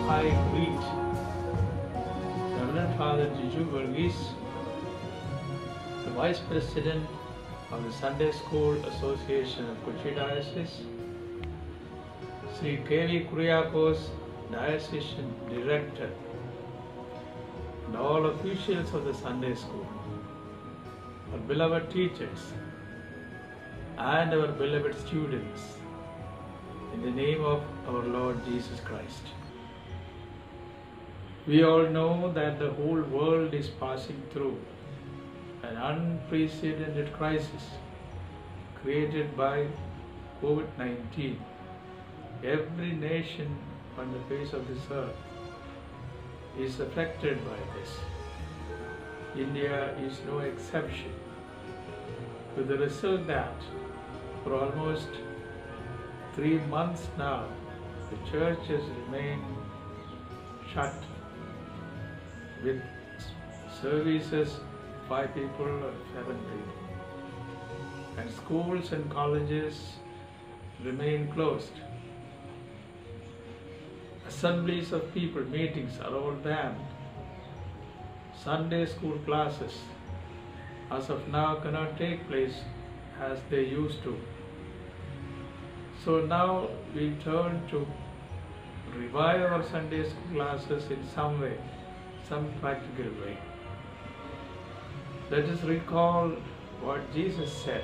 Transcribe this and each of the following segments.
I greet Reverend Father Jiju Verghese, the Vice President of the Sunday School Association of Kochi Diocese, Sri K.V. Kuriakos, Diocesan Director, and all officials of the Sunday School, our beloved teachers, and our beloved students, in the name of our Lord Jesus Christ. We all know that the whole world is passing through an unprecedented crisis created by COVID-19. Every nation on the face of this earth is affected by this. India is no exception, with the result that for almost 3 months now, the church has remained shut with services 5 people or 7 people, and schools and colleges remain closed. Assemblies of people, meetings are all banned. Sunday school classes as of now cannot take place as they used to. So now we turn to revive our Sunday school classes in some way, some practical way. Let us recall what Jesus said.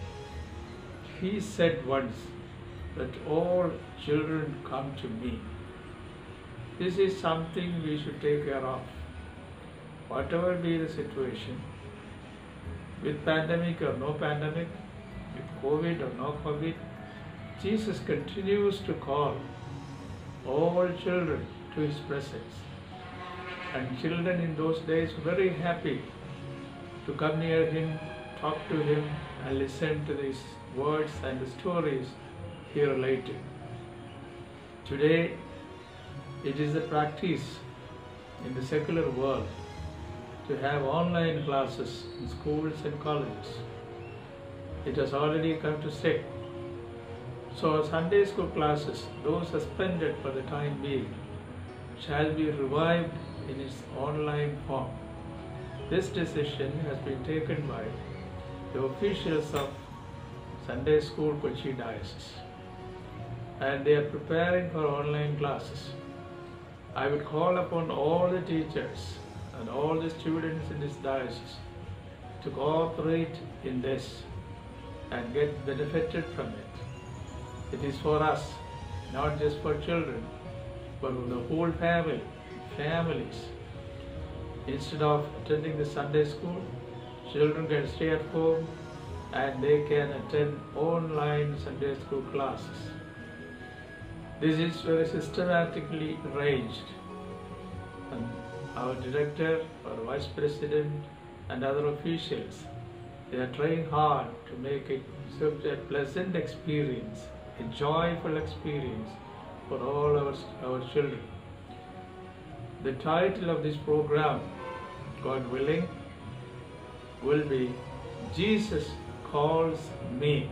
He said once that all children come to me. This is something we should take care of. Whatever be the situation, with pandemic or no pandemic, with COVID or no COVID, Jesus continues to call all children to His presence. And children in those days were very happy to come near Him, talk to Him, and listen to these words and the stories He related. Today, it is the practice in the secular world to have online classes in schools and colleges. It has already come to stay. So Sunday school classes, though suspended for the time being, shall be revived in its online form. This decision has been taken by the officials of Sunday School Kochi Diocese, and they are preparing for online classes. I would call upon all the teachers and all the students in this diocese to cooperate in this and get benefited from it. It is for us, not just for children, but for the whole families. Instead of attending the Sunday school, children can stay at home and they can attend online Sunday school classes. This is very systematically arranged, and our director, our vice president, and other officials, they are trying hard to make it such a pleasant experience, a joyful experience for all our children. The title of this program, God willing, will be Jesus Calls Me,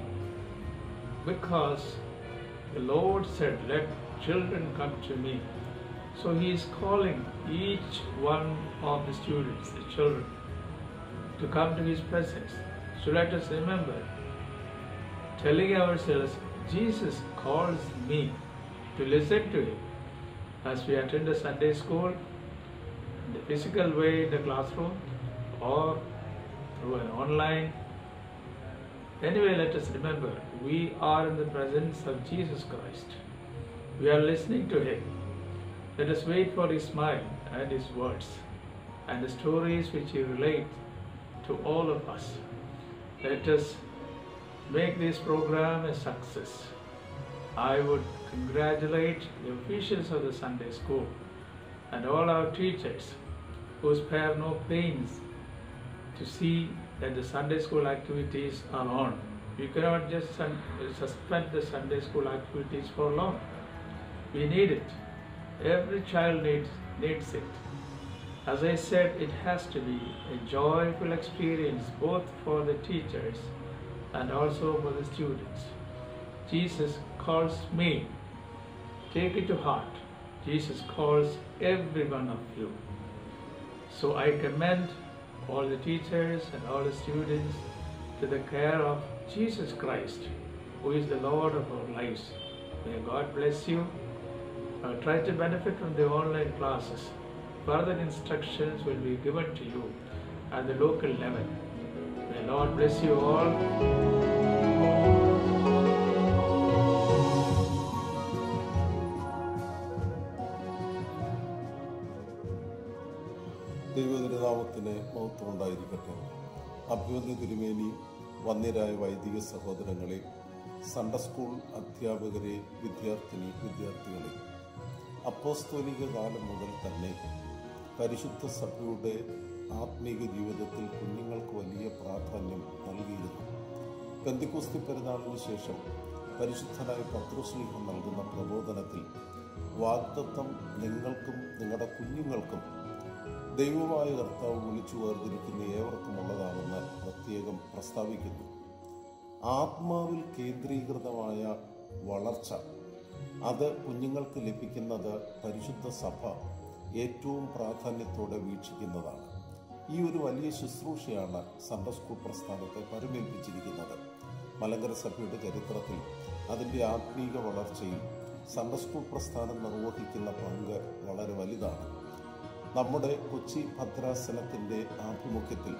because the Lord said, let children come to me. So He is calling each one of the students, the children, to come to His presence. So let us remember, telling ourselves, Jesus calls me to listen to Him as we attend the Sunday school, in the physical way in the classroom, or through an online. Anyway, let us remember, we are in the presence of Jesus Christ. We are listening to Him. Let us wait for His smile and His words and the stories which He relates to all of us. Let us make this program a success. I would congratulate the officials of the Sunday school and all our teachers who spare no pains to see that the Sunday school activities are on. You cannot just suspend the Sunday school activities for long. We need it. Every child needs it. As I said, it has to be a joyful experience both for the teachers and also for the students. Jesus calls me. Take it to heart. Jesus calls every one of you. So I commend all the teachers and all the students to the care of Jesus Christ, who is the Lord of our lives. May God bless you. Try to benefit from the online classes. Further instructions will be given to you at the local level. May Lord bless you all. ദൈവതിരുനാമത്തിന് മഹത്വം ഉണ്ടായിരിക്കട്ടെ. അഭിവന്യ തിരുമേനി, വന്യരായ വൈദിക സഹോദരങ്ങളെ, Sunday school അധ്യാപകരെ, വിദ്യാർത്ഥികളെ, അപ്പോസ്തോലിക കാലം മുതൽ തന്നെ പരിശുദ്ധ സഭയുടെ ആത്മീക ജീവിതത്തിൽ കുഞ്ഞുങ്ങൾക്ക് വലിയ പ്രാധാന്യം നൽകിയിരുന്നു. പെന്തിക്കോസ്തി പെരുന്നാളിന് ശേഷം പരിശുദ്ധനായ പത്രോസ്ലീഹ നൽകുന്ന പ്രബോധനത്തിൽ വാഗ്ദത്തം നിങ്ങൾക്കും നിങ്ങളുടെ കുഞ്ഞുങ്ങൾക്കും ദൈവമായ കർത്താവ് വിളിച്ചു വേർതിരിക്കുന്ന ഏവർക്കുമുള്ളതാണെന്ന് പ്രത്യേകം പ്രസ്താവിക്കുന്നു. ആത്മാവിൽ കേന്ദ്രീകൃതമായ വളർച്ച, അത് കുഞ്ഞുങ്ങൾക്ക് ലഭിക്കുന്നത് പരിശുദ്ധ സഭ ഏറ്റവും പ്രാധാന്യത്തോടെ വീക്ഷിക്കുന്നതാണ്. ഈ ഒരു വലിയ ശുശ്രൂഷയാണ് സൺഡേ സ്കൂൾ പ്രസ്ഥാനത്തെ പരമേൽപ്പിച്ചിരിക്കുന്നത്. മലങ്കര സഭയുടെ ചരിത്രത്തിൽ അതിൻ്റെ ആത്മീക വളർച്ചയിൽ സൺഡേ സ്കൂൾ പ്രസ്ഥാനം നിർവഹിക്കുന്ന പങ്ക് വളരെ വലുതാണ്. നമ്മുടെ കൊച്ചി ഭദ്രാസനത്തിൻ്റെ ആഭിമുഖ്യത്തിൽ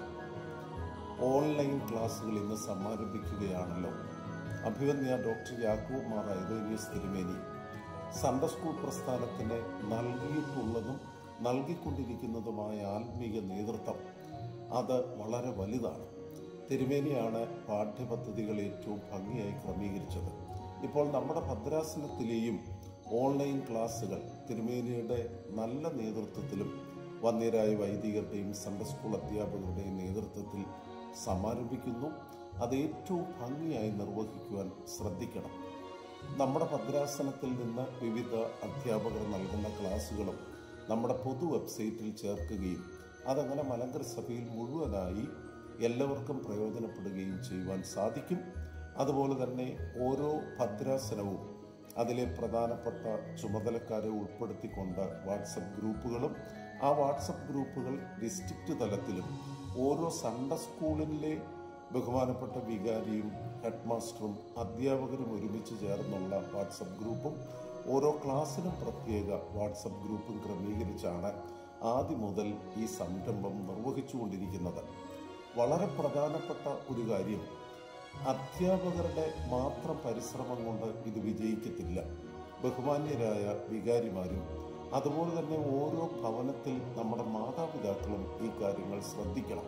ഓൺലൈൻ ക്ലാസ്സുകൾ ഇന്ന് സമാരംഭിക്കുകയാണല്ലോ. അഭിവന്യ ഡോക്ടർ യാക്കോബ് മാർ ഐറേനിയസ് തിരുമേനി സൺഡേ സ്കൂൾ പ്രസ്ഥാനത്തിന് നൽകിയിട്ടുള്ളതും നൽകിക്കൊണ്ടിരിക്കുന്നതുമായ ആത്മീക നേതൃത്വം അത് വളരെ വലുതാണ്. തിരുമേനിയാണ് പാഠ്യപദ്ധതികൾ ഏറ്റവും ഭംഗിയായി ക്രമീകരിച്ചത്. ഇപ്പോൾ നമ്മുടെ ഭദ്രാസനത്തിലെയും ഓൺലൈൻ ക്ലാസ്സുകൾ തിരുമേനിയുടെ നല്ല നേതൃത്വത്തിലും വന്യരായ വൈദികരുടെയും സൺഡേ സ്കൂൾ അധ്യാപകരുടെയും നേതൃത്വത്തിൽ സമാരംഭിക്കുന്നു. അത് ഏറ്റവും ഭംഗിയായി നിർവഹിക്കുവാൻ ശ്രദ്ധിക്കണം. നമ്മുടെ ഭദ്രാസനത്തിൽ നിന്ന് വിവിധ അധ്യാപകർ നൽകുന്ന ക്ലാസ്സുകളും നമ്മുടെ പൊതു വെബ്സൈറ്റിൽ ചേർക്കുകയും അതങ്ങനെ മലങ്കര സഭയിൽ മുഴുവനായി എല്ലാവർക്കും പ്രയോജനപ്പെടുകയും ചെയ്യുവാൻ സാധിക്കും. അതുപോലെ തന്നെ ഓരോ ഭദ്രാസനവും അതിലെ പ്രധാനപ്പെട്ട ചുമതലക്കാരെ ഉൾപ്പെടുത്തിക്കൊണ്ട് വാട്സപ്പ് ഗ്രൂപ്പുകളും, ആ വാട്സപ്പ് ഗ്രൂപ്പുകൾ ഡിസ്ട്രിക്റ്റ് തലത്തിലും ഓരോ സൺഡേ സ്കൂളിലെ ബഹുമാനപ്പെട്ട വികാരിയും ഹെഡ് മാസ്റ്ററും അധ്യാപകരും ഒരുമിച്ച് ചേർന്നുള്ള വാട്സപ്പ് ഗ്രൂപ്പും ഓരോ ക്ലാസ്സിനും പ്രത്യേക വാട്സപ്പ് ഗ്രൂപ്പും ക്രമീകരിച്ചാണ് ആദ്യം മുതൽ ഈ സംരംഭം നിർവഹിച്ചുകൊണ്ടിരിക്കുന്നത്. വളരെ പ്രധാനപ്പെട്ട ഒരു കാര്യം, അധ്യാപകരുടെ മാത്രം പരിശ്രമം കൊണ്ട് ഇത് വിജയിക്കത്തില്ല. ബഹുമാന്യരായ വികാരിമാരും അതുപോലെ തന്നെ ഓരോ ഭവനത്തിൽ നമ്മുടെ മാതാപിതാക്കളും ഈ കാര്യങ്ങൾ ശ്രദ്ധിക്കണം.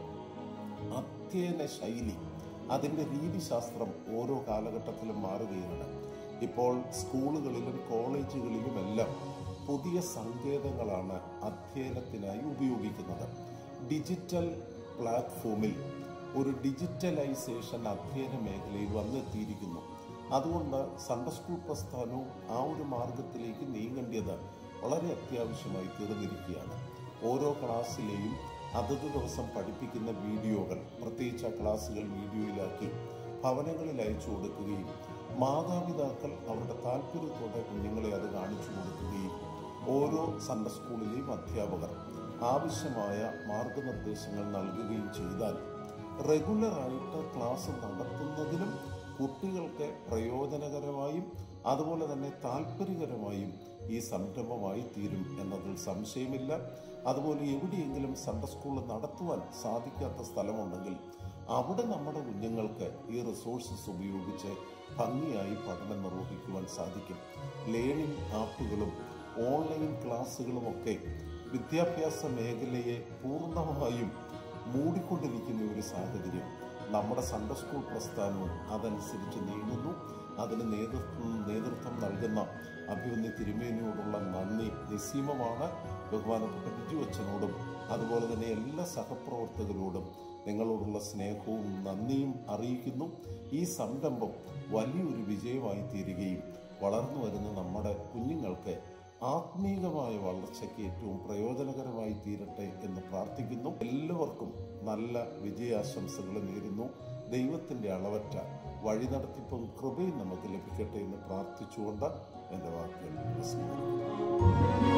അധ്യയന ശൈലി, അതിൻ്റെ രീതിശാസ്ത്രം ഓരോ കാലഘട്ടത്തിലും മാറുകയാണ്. ഇപ്പോൾ സ്കൂളുകളിലും കോളേജുകളിലുമെല്ലാം പുതിയ സങ്കേതങ്ങളാണ് അധ്യയനത്തിനായി ഉപയോഗിക്കുന്നത്. ഡിജിറ്റൽ പ്ലാറ്റ്ഫോമിൽ ഒരു ഡിജിറ്റലൈസേഷൻ അധ്യയന മേഖലയിൽ വന്നെത്തിയിരിക്കുന്നു. അതുകൊണ്ട് സൺഡേ സ്കൂൾ പ്രസ്ഥാനവും ആ ഒരു മാർഗത്തിലേക്ക് നീങ്ങേണ്ടത് വളരെ അത്യാവശ്യമായി തീർന്നിരിക്കുകയാണ്. ഓരോ ക്ലാസ്സിലെയും അതത് ദിവസം പഠിപ്പിക്കുന്ന വീഡിയോകൾ, പ്രത്യേകിച്ച് ആ ക്ലാസ്സുകൾ വീഡിയോയിലാക്കി ഭവനങ്ങളിൽ അയച്ചു കൊടുക്കുകയും മാതാപിതാക്കൾ അവരുടെ താല്പര്യത്തോടെ കുഞ്ഞുങ്ങളെ അത് കാണിച്ചു കൊടുക്കുകയും ഓരോ സൺഡേ സ്കൂളിലെയും അധ്യാപകർ ആവശ്യമായ മാർഗനിർദ്ദേശങ്ങൾ നൽകുകയും ചെയ്താൽ റെഗുലറായിട്ട് ക്ലാസ് നടത്തുന്നതിനും കുട്ടികൾക്ക് പ്രയോജനകരമായും അതുപോലെ തന്നെ താല്പര്യകരമായും ഈ സംരംഭമായി തീരും എന്നതിൽ സംശയമില്ല. അതുപോലെ എവിടെയെങ്കിലും സൺഡേ സ്കൂൾ നടത്തുവാൻ സാധിക്കാത്ത സ്ഥലമുണ്ടെങ്കിൽ അവിടെ നമ്മുടെ കുഞ്ഞുങ്ങൾക്ക് ഈ റിസോഴ്സസ് ഉപയോഗിച്ച് ഭംഗിയായി പഠനം നിർവഹിക്കുവാൻ സാധിക്കും. ലേണിംഗ് ആപ്പുകളും ഓൺലൈൻ ക്ലാസ്സുകളുമൊക്കെ വിദ്യാഭ്യാസ മേഖലയെ പൂർണ്ണമായും മൂടിക്കൊണ്ടിരിക്കുന്ന ഒരു സാഹചര്യം. നമ്മുടെ സൺഡേ സ്കൂൾ പ്രസ്ഥാനവും അതനുസരിച്ച് നീങ്ങുന്നു. അതിന് നേതൃത്വം നൽകുന്ന അഭിവന്യ തിരുമേനിയോടുള്ള നന്ദി നിസ്സീമമാണ്. ബഹുമാനപ്പെട്ട ബിജു അച്ഛനോടും അതുപോലെ തന്നെ എല്ലാ സഹപ്രവർത്തകരോടും നിങ്ങളോടുള്ള സ്നേഹവും നന്ദിയും അറിയിക്കുന്നു. ഈ സംരംഭം വലിയൊരു വിജയമായി തീരുകയും വളർന്നു വരുന്ന നമ്മുടെ കുഞ്ഞുങ്ങൾക്ക് ആത്മീകമായ വളർച്ചയ്ക്ക് ഏറ്റവും പ്രയോജനകരമായി തീരട്ടെ എന്ന് പ്രാർത്ഥിക്കുന്നു. എല്ലാവർക്കും നല്ല വിജയാശംസകൾ നേരുന്നു. ദൈവത്തിൻ്റെ അളവറ്റ വഴി നടത്തിപ്പും കൃപയും നമുക്ക് ലഭിക്കട്ടെ എന്ന് പ്രാർത്ഥിച്ചുകൊണ്ട് എൻ്റെ വാക്കുകൾ ഉപസംഹരിക്കുന്നു.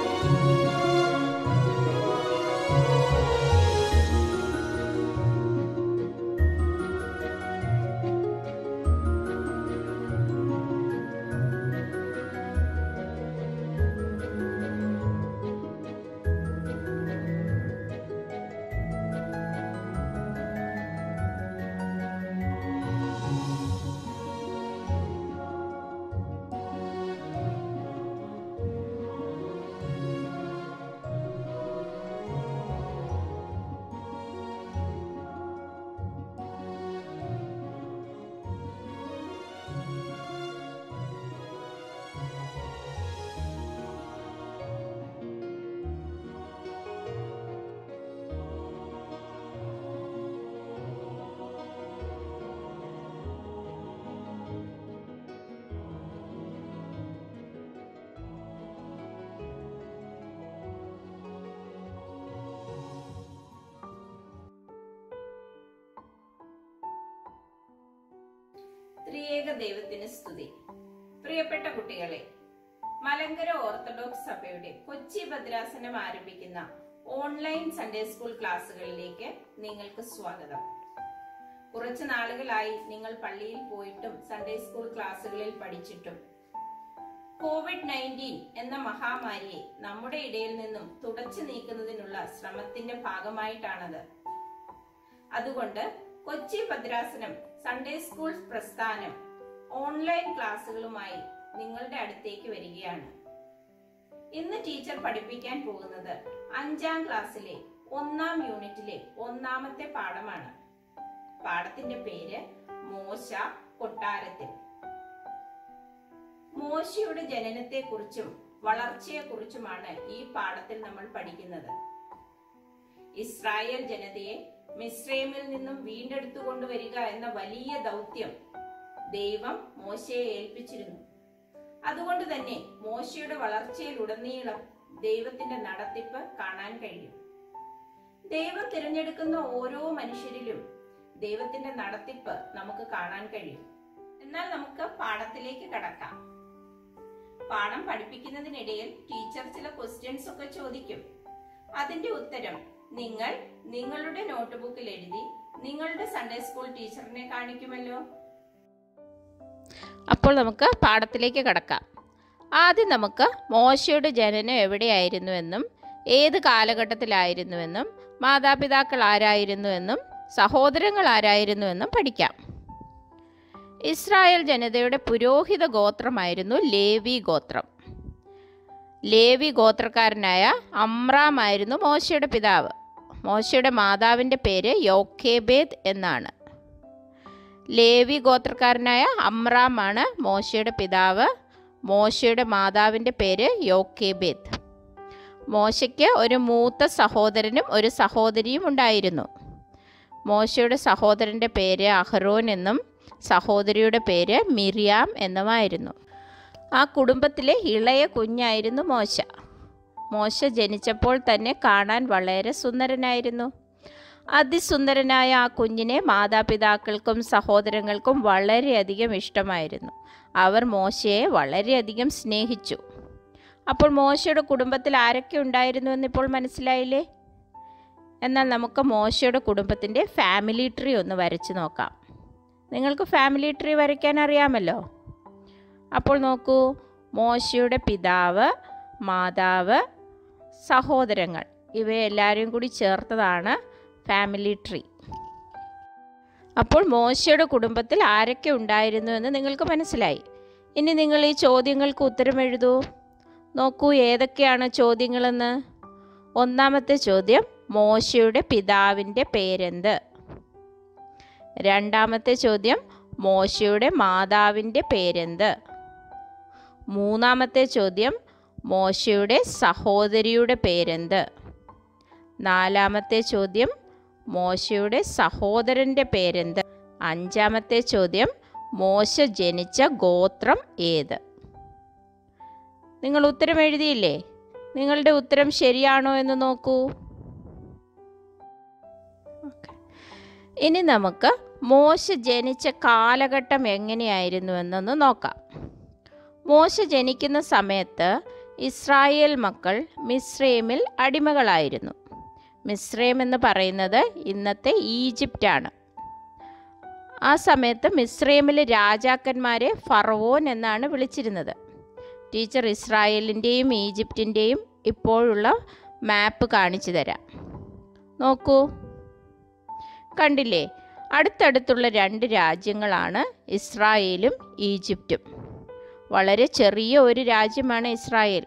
ത്രിയേക ദൈവത്തിന് സ്തുതി. പ്രിയപ്പെട്ട കുട്ടികളെ, മലങ്കര ഓർത്തഡോക്സ് സഭയുടെ കൊച്ചി ഭദ്രാസനം ആരംഭിക്കുന്ന ഓൺലൈൻ സൺഡേ സ്കൂൾ ക്ലാസ്സുകളിലേക്ക് നിങ്ങൾക്ക് സ്വാഗതം. കുറച്ചു നാളുകളായി നിങ്ങൾ പള്ളിയിൽ പോയിട്ടും സൺഡേ സ്കൂൾ ക്ലാസ്സുകളിൽ പഠിച്ചിട്ടും COVID-19 എന്ന മഹാമാരിയെ നമ്മുടെ ഇടയിൽ നിന്നും തുടച്ചു നീക്കുന്നതിനുള്ള ശ്രമത്തിന്റെ ഭാഗമായിട്ടാണത്. അതുകൊണ്ട് കൊച്ചി ഭദ്രാസനം സൺഡേ സ്കൂൾ പ്രസ്ഥാനം ഓൺലൈൻ ക്ലാസ്സുകളുമായി നിങ്ങളുടെ അടുത്തേക്ക് വരികയാണ്. ഇന്ന് ടീച്ചർ പഠിപ്പിക്കാൻ പോകുന്നത് 5ാം ക്ലാസ്സിലെ 1ാം യൂണിറ്റിലെ 1ാമത്തെ പാഠമാണ്. പാഠത്തിന്റെ പേര് മോശ കൊട്ടാരത്തിൽ. മോശയുടെ ജനനത്തെക്കുറിച്ചും വളർച്ചയെക്കുറിച്ചുമാണ് ഈ പാഠത്തിൽ നമ്മൾ പഠിക്കുന്നത്. ഇസ്രായേൽ ജനതയെ മിസ്രൈമിൽ നിന്നും വീണ്ടെടുത്തുകൊണ്ടുവരിക എന്ന വലിയ ദൗത്യം ദൈവം മോശയെ ഏൽപ്പിച്ചിരുന്നു. അതുകൊണ്ട് തന്നെ മോശയുടെ വളർച്ചയിലുടനീളം ദൈവത്തിന്റെ നടത്തിപ്പ് കാണാൻ കഴിയും. ദൈവം തിരഞ്ഞെടുക്കുന്ന ഓരോ മനുഷ്യരിലും ദൈവത്തിന്റെ നടത്തിപ്പ് നമുക്ക് കാണാൻ കഴിയും. എന്നാൽ നമുക്ക് പാഠത്തിലേക്ക് കടക്കാം. പാഠം പഠിപ്പിക്കുന്നതിനിടയിൽ ടീച്ചർ ചില ക്വസ്റ്റ്യൻസ് ഒക്കെ ചോദിക്കും. അതിന്റെ ഉത്തരം നിങ്ങൾ നിങ്ങളുടെ നോട്ട്ബുക്കിൽ എഴുതി നിങ്ങളുടെ സൺഡേ സ്കൂൾ ടീച്ചറിനെ കാണിക്കുമല്ലോ. അപ്പോൾ നമുക്ക് പാഠത്തിലേക്ക് കടക്കാം. ആദ്യം നമുക്ക് മോശയുടെ ജനനം എവിടെയായിരുന്നുവെന്നും ഏത് കാലഘട്ടത്തിലായിരുന്നുവെന്നും മാതാപിതാക്കൾ ആരായിരുന്നുവെന്നും സഹോദരങ്ങൾ ആരായിരുന്നുവെന്നും പഠിക്കാം. ഇസ്രായേൽ ജനതയുടെ പുരോഹിത ഗോത്രമായിരുന്നു ലേവി ഗോത്രം. ലേവി ഗോത്രക്കാരനായ അമ്രാമായിരുന്നു മോശയുടെ പിതാവ്. മോശയുടെ മാതാവിൻ്റെ പേര് യോക്കേബേദ് എന്നാണ്. ലേവി ഗോത്രക്കാരനായ അമ്രാമാണ് മോശയുടെ പിതാവ്. മോശയുടെ മാതാവിൻ്റെ പേര് യോക്കേബേദ്. മോശയ്ക്ക് ഒരു മൂത്ത സഹോദരനും ഒരു സഹോദരിയും ഉണ്ടായിരുന്നു. മോശയുടെ സഹോദരൻ്റെ പേര് അഹ്റോൻ എന്നും സഹോദരിയുടെ പേര് മിരിയാം എന്നുമായിരുന്നു. ആ കുടുംബത്തിലെ ഇളയ കുഞ്ഞായിരുന്നു മോശ. മോശ ജനിച്ചപ്പോൾ തന്നെ കാണാൻ വളരെ സുന്ദരനായിരുന്നു. അതിസുന്ദരനായ ആ കുഞ്ഞിനെ മാതാപിതാക്കൾക്കും സഹോദരങ്ങൾക്കും വളരെയധികം ഇഷ്ടമായിരുന്നു. അവർ മോശയെ വളരെയധികം സ്നേഹിച്ചു. അപ്പോൾ മോശയുടെ കുടുംബത്തിൽ ആരൊക്കെ ഉണ്ടായിരുന്നു എന്നിപ്പോൾ മനസ്സിലായില്ലേ? എന്നാൽ നമുക്ക് മോശയുടെ കുടുംബത്തിൻ്റെ ഫാമിലി ട്രീ ഒന്ന് വരച്ച് നോക്കാം. നിങ്ങൾക്ക് ഫാമിലി ട്രീ വരയ്ക്കാൻ അറിയാമല്ലോ. അപ്പോൾ നോക്കൂ, മോശയുടെ പിതാവ്, മാതാവ്, സഹോദരങ്ങൾ ഇവയെല്ലാവരും കൂടി ചേർത്തതാണ് ഫാമിലി ട്രീ. അപ്പോൾ മോശയുടെ കുടുംബത്തിൽ ആരൊക്കെ ഉണ്ടായിരുന്നു എന്ന് നിങ്ങൾക്ക് മനസ്സിലായി. ഇനി നിങ്ങൾ ഈ ചോദ്യങ്ങൾക്ക് ഉത്തരം എഴുതൂ. നോക്കൂ ഏതൊക്കെയാണ് ചോദ്യങ്ങളെന്ന്. ഒന്നാമത്തെ ചോദ്യം, മോശയുടെ പിതാവിൻ്റെ പേരെന്ത്? രണ്ടാമത്തെ ചോദ്യം, മോശയുടെ മാതാവിൻ്റെ പേരെന്ത്? മൂന്നാമത്തെ ചോദ്യം, മോശയുടെ സഹോദരിയുടെ പേരെന്ത്? നാലാമത്തെ ചോദ്യം, മോശയുടെ സഹോദരൻ്റെ പേരെന്ത്? അഞ്ചാമത്തെ ചോദ്യം, മോശ ജനിച്ച ഗോത്രം ഏത്? നിങ്ങൾ ഉത്തരം എഴുതിയില്ലേ? നിങ്ങളുടെ ഉത്തരം ശരിയാണോ എന്ന് നോക്കൂ. ഇനി നമുക്ക് മോശ ജനിച്ച കാലഘട്ടം എങ്ങനെയായിരുന്നു എന്നൊന്ന് നോക്കാം. മോശ ജനിക്കുന്ന സമയത്ത് ഇസ്രായേൽ മക്കൾ മിസ്രൈമിൽ അടിമകളായിരുന്നു. മിസ്രൈം എന്ന് പറയുന്നത് ഇന്നത്തെ ഈജിപ്റ്റാണ്. ആ സമയത്ത് മിസ്രൈമിലെ രാജാക്കന്മാരെ ഫറവോൻ എന്നാണ് വിളിച്ചിരുന്നത്. ടീച്ചർ ഇസ്രായേലിൻ്റെയും ഈജിപ്തിൻ്റെയും ഇപ്പോഴുള്ള മാപ്പ് കാണിച്ചു തരാം. നോക്കൂ, കണ്ടില്ലേ? അടുത്തടുത്തുള്ള 2 രാജ്യങ്ങളാണ് ഇസ്രായേലും ഈജിപ്തും. വളരെ ചെറിയ ഒരു രാജ്യമാണ് ഇസ്രായേൽ.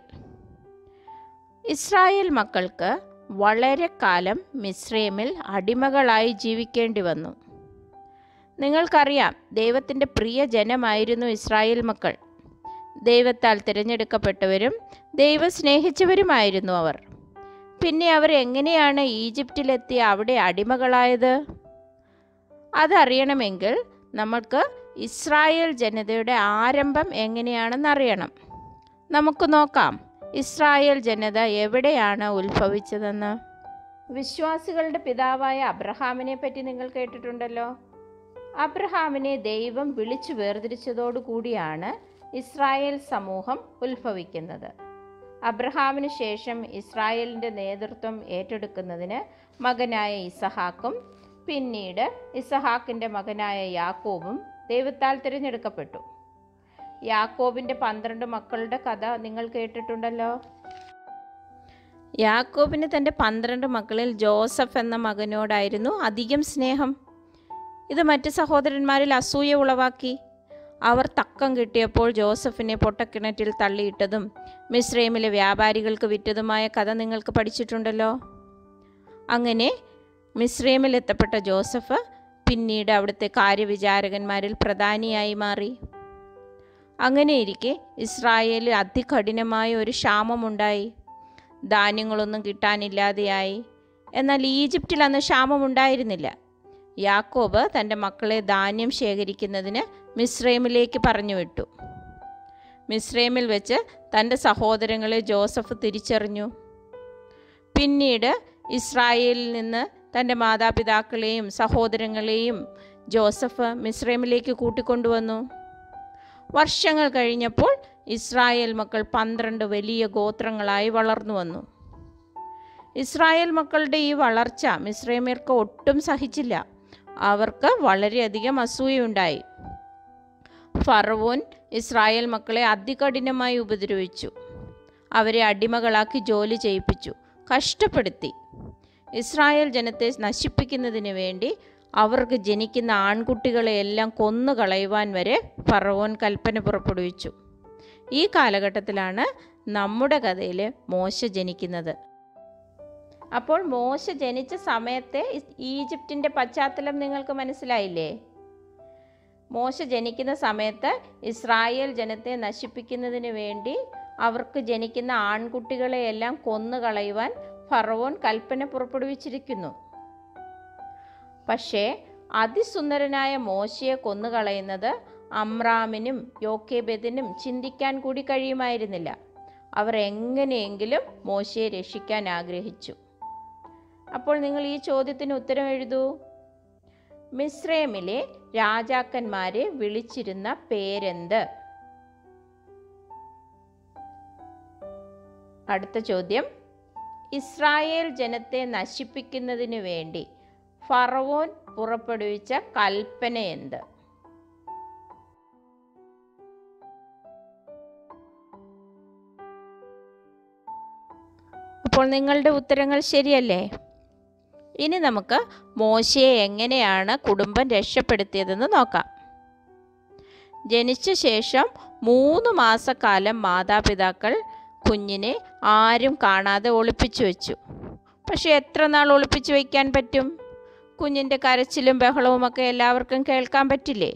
ഇസ്രായേൽ മക്കൾക്ക് വളരെ കാലം മിസ്രൈമിൽ അടിമകളായി ജീവിക്കേണ്ടി വന്നു. നിങ്ങൾക്കറിയാം, ദൈവത്തിൻ്റെ പ്രിയ ജനമായിരുന്നു ഇസ്രായേൽ മക്കൾ. ദൈവത്താൽ തിരഞ്ഞെടുക്കപ്പെട്ടവരും ദൈവം സ്നേഹിച്ചവരുമായിരുന്നു അവർ. പിന്നെ അവർ എങ്ങനെയാണ് ഈജിപ്തിലെത്തി അവിടെ അടിമകളായത്? അതറിയണമെങ്കിൽ നമുക്ക് ഇസ്രായേൽ ജനതയുടെ ആരംഭം എങ്ങനെയാണെന്ന് അറിയണം. നമുക്ക് നോക്കാം ഇസ്രായേൽ ജനത എവിടെയാണ് ഉത്ഭവിച്ചതെന്ന്. വിശ്വാസികളുടെ പിതാവായ അബ്രഹാമിനെ പറ്റി നിങ്ങൾ കേട്ടിട്ടുണ്ടല്ലോ. അബ്രഹാമിനെ ദൈവം വിളിച്ചു വേർതിരിച്ചതോടുകൂടിയാണ് ഇസ്രായേൽ സമൂഹം ഉത്ഭവിക്കുന്നത്. അബ്രഹാമിന് ശേഷം ഇസ്രായേലിൻ്റെ നേതൃത്വം ഏറ്റെടുക്കുന്നതിന് മകനായ ഇസഹാക്കും പിന്നീട് ഇസഹാക്കിൻ്റെ മകനായ യാക്കോബും ദൈവത്താൽ തിരഞ്ഞെടുക്കപ്പെട്ടു. യാക്കോബിൻ്റെ 12 മക്കളുടെ കഥ നിങ്ങൾ കേട്ടിട്ടുണ്ടല്ലോ. യാക്കോബിന് തൻ്റെ 12 മക്കളിൽ ജോസഫ് എന്ന മകനോടായിരുന്നു അധികം സ്നേഹം. ഇത് മറ്റ് സഹോദരന്മാരിൽ അസൂയ ഉളവാക്കി. അവർ തക്കം കിട്ടിയപ്പോൾ ജോസഫിനെ പൊട്ടക്കിണറ്റിൽ തള്ളിയിട്ടതും മിസ്രൈമിലെ വ്യാപാരികൾക്ക് വിറ്റതുമായ കഥ നിങ്ങൾക്ക് പഠിച്ചിട്ടുണ്ടല്ലോ. അങ്ങനെ മിസ്രൈമിൽ എത്തപ്പെട്ട ജോസഫ് പിന്നീട് അവിടുത്തെ കാര്യവിചാരകന്മാരിൽ പ്രധാനിയായി മാറി. അങ്ങനെയിരിക്കെ ഇസ്രായേലിൽ അതികഠിനമായ ഒരു ക്ഷാമമുണ്ടായി. ധാന്യങ്ങളൊന്നും കിട്ടാനില്ലാതെയായി. എന്നാൽ ഈജിപ്തിൽ അന്ന് ക്ഷാമമുണ്ടായിരുന്നില്ല. യാക്കോബ് തൻ്റെ മക്കളെ ധാന്യം ശേഖരിക്കുന്നതിന് മിസ്രൈമിലേക്ക് പറഞ്ഞുവിട്ടു. മിസ്രൈമിൽ വെച്ച് തൻ്റെ സഹോദരങ്ങളെ ജോസഫ് തിരിച്ചറിഞ്ഞു. പിന്നീട് ഇസ്രായേലിൽ നിന്ന് തൻ്റെ മാതാപിതാക്കളെയും സഹോദരങ്ങളെയും ജോസഫ് മിസ്രൈമിലേക്ക് കൂട്ടിക്കൊണ്ടുവന്നു. വർഷങ്ങൾ കഴിഞ്ഞപ്പോൾ ഇസ്രായേൽ മക്കൾ 12 വലിയ ഗോത്രങ്ങളായി വളർന്നു വന്നു. ഇസ്രായേൽ മക്കളുടെ ഈ വളർച്ച മിസ്രൈമ്യർക്ക് ഒട്ടും സഹിച്ചില്ല. അവർക്ക് വളരെയധികം അസൂയയുണ്ടായി. ഫറവോൻ ഇസ്രായേൽ മക്കളെ അതികഠിനമായി ഉപദ്രവിച്ചു. അവരെ അടിമകളാക്കി ജോലി ചെയ്യിപ്പിച്ചു, കഷ്ടപ്പെടുത്തി. ഇസ്രായേൽ ജനത്തെ നശിപ്പിക്കുന്നതിന് വേണ്ടി അവർക്ക് ജനിക്കുന്ന ആൺകുട്ടികളെയെല്ലാം കൊന്നുകളയുവാൻ വരെ ഫറവോൻ കൽപ്പന പുറപ്പെടുവിച്ചു. ഈ കാലഘട്ടത്തിലാണ് നമ്മുടെ കഥയിൽ മോശ ജനിക്കുന്നത്. അപ്പോൾ മോശ ജനിച്ച സമയത്തെ ഈജിപ്തിൻ്റെ പശ്ചാത്തലം നിങ്ങൾക്ക് മനസ്സിലായില്ലേ? മോശ ജനിക്കുന്ന സമയത്ത് ഇസ്രായേൽ ജനത്തെ നശിപ്പിക്കുന്നതിന് വേണ്ടി അവർക്ക് ജനിക്കുന്ന ആൺകുട്ടികളെയെല്ലാം കൊന്നുകളയുവാൻ ഫറവോൻ കൽപ്പന പുറപ്പെടുവിച്ചിരിക്കുന്നു. പക്ഷേ അതിസുന്ദരനായ മോശയെ കൊന്നുകളയുന്നത് അമ്രാമിനും യോക്കേബെദിനും ചിന്തിക്കാൻ കൂടി കഴിയുമായിരുന്നില്ല. അവർ എങ്ങനെയെങ്കിലും മോശയെ രക്ഷിക്കാൻ ആഗ്രഹിച്ചു. അപ്പോൾ നിങ്ങൾ ഈ ചോദ്യത്തിന് ഉത്തരം എഴുതൂ. മിസ്രൈമിലെ രാജാക്കന്മാരെ വിളിച്ചിരുന്ന പേരെന്ത്? അടുത്ത ചോദ്യം, ഇസ്രായേൽ ജനത്തെ നശിപ്പിക്കുന്നതിന് വേണ്ടി ഫറവോൻ പുറപ്പെടുവിച്ച കൽപ്പന എന്ത്? അപ്പോൾ നിങ്ങളുടെ ഉത്തരങ്ങൾ ശരിയല്ലേ? ഇനി നമുക്ക് മോശയെ എങ്ങനെയാണ് കുടുംബം രക്ഷപ്പെടുത്തിയതെന്ന് നോക്കാം. ജനിച്ച ശേഷം 3 മാസക്കാലം മാതാപിതാക്കൾ കുഞ്ഞിനെ ആരും കാണാതെ ഒളിപ്പിച്ചു വെച്ചു. പക്ഷെ എത്ര നാൾ ഒളിപ്പിച്ചു വയ്ക്കാൻ പറ്റും? കുഞ്ഞിൻ്റെ കരച്ചിലും ബഹളവുമൊക്കെ എല്ലാവർക്കും കേൾക്കാൻ പറ്റില്ലേ?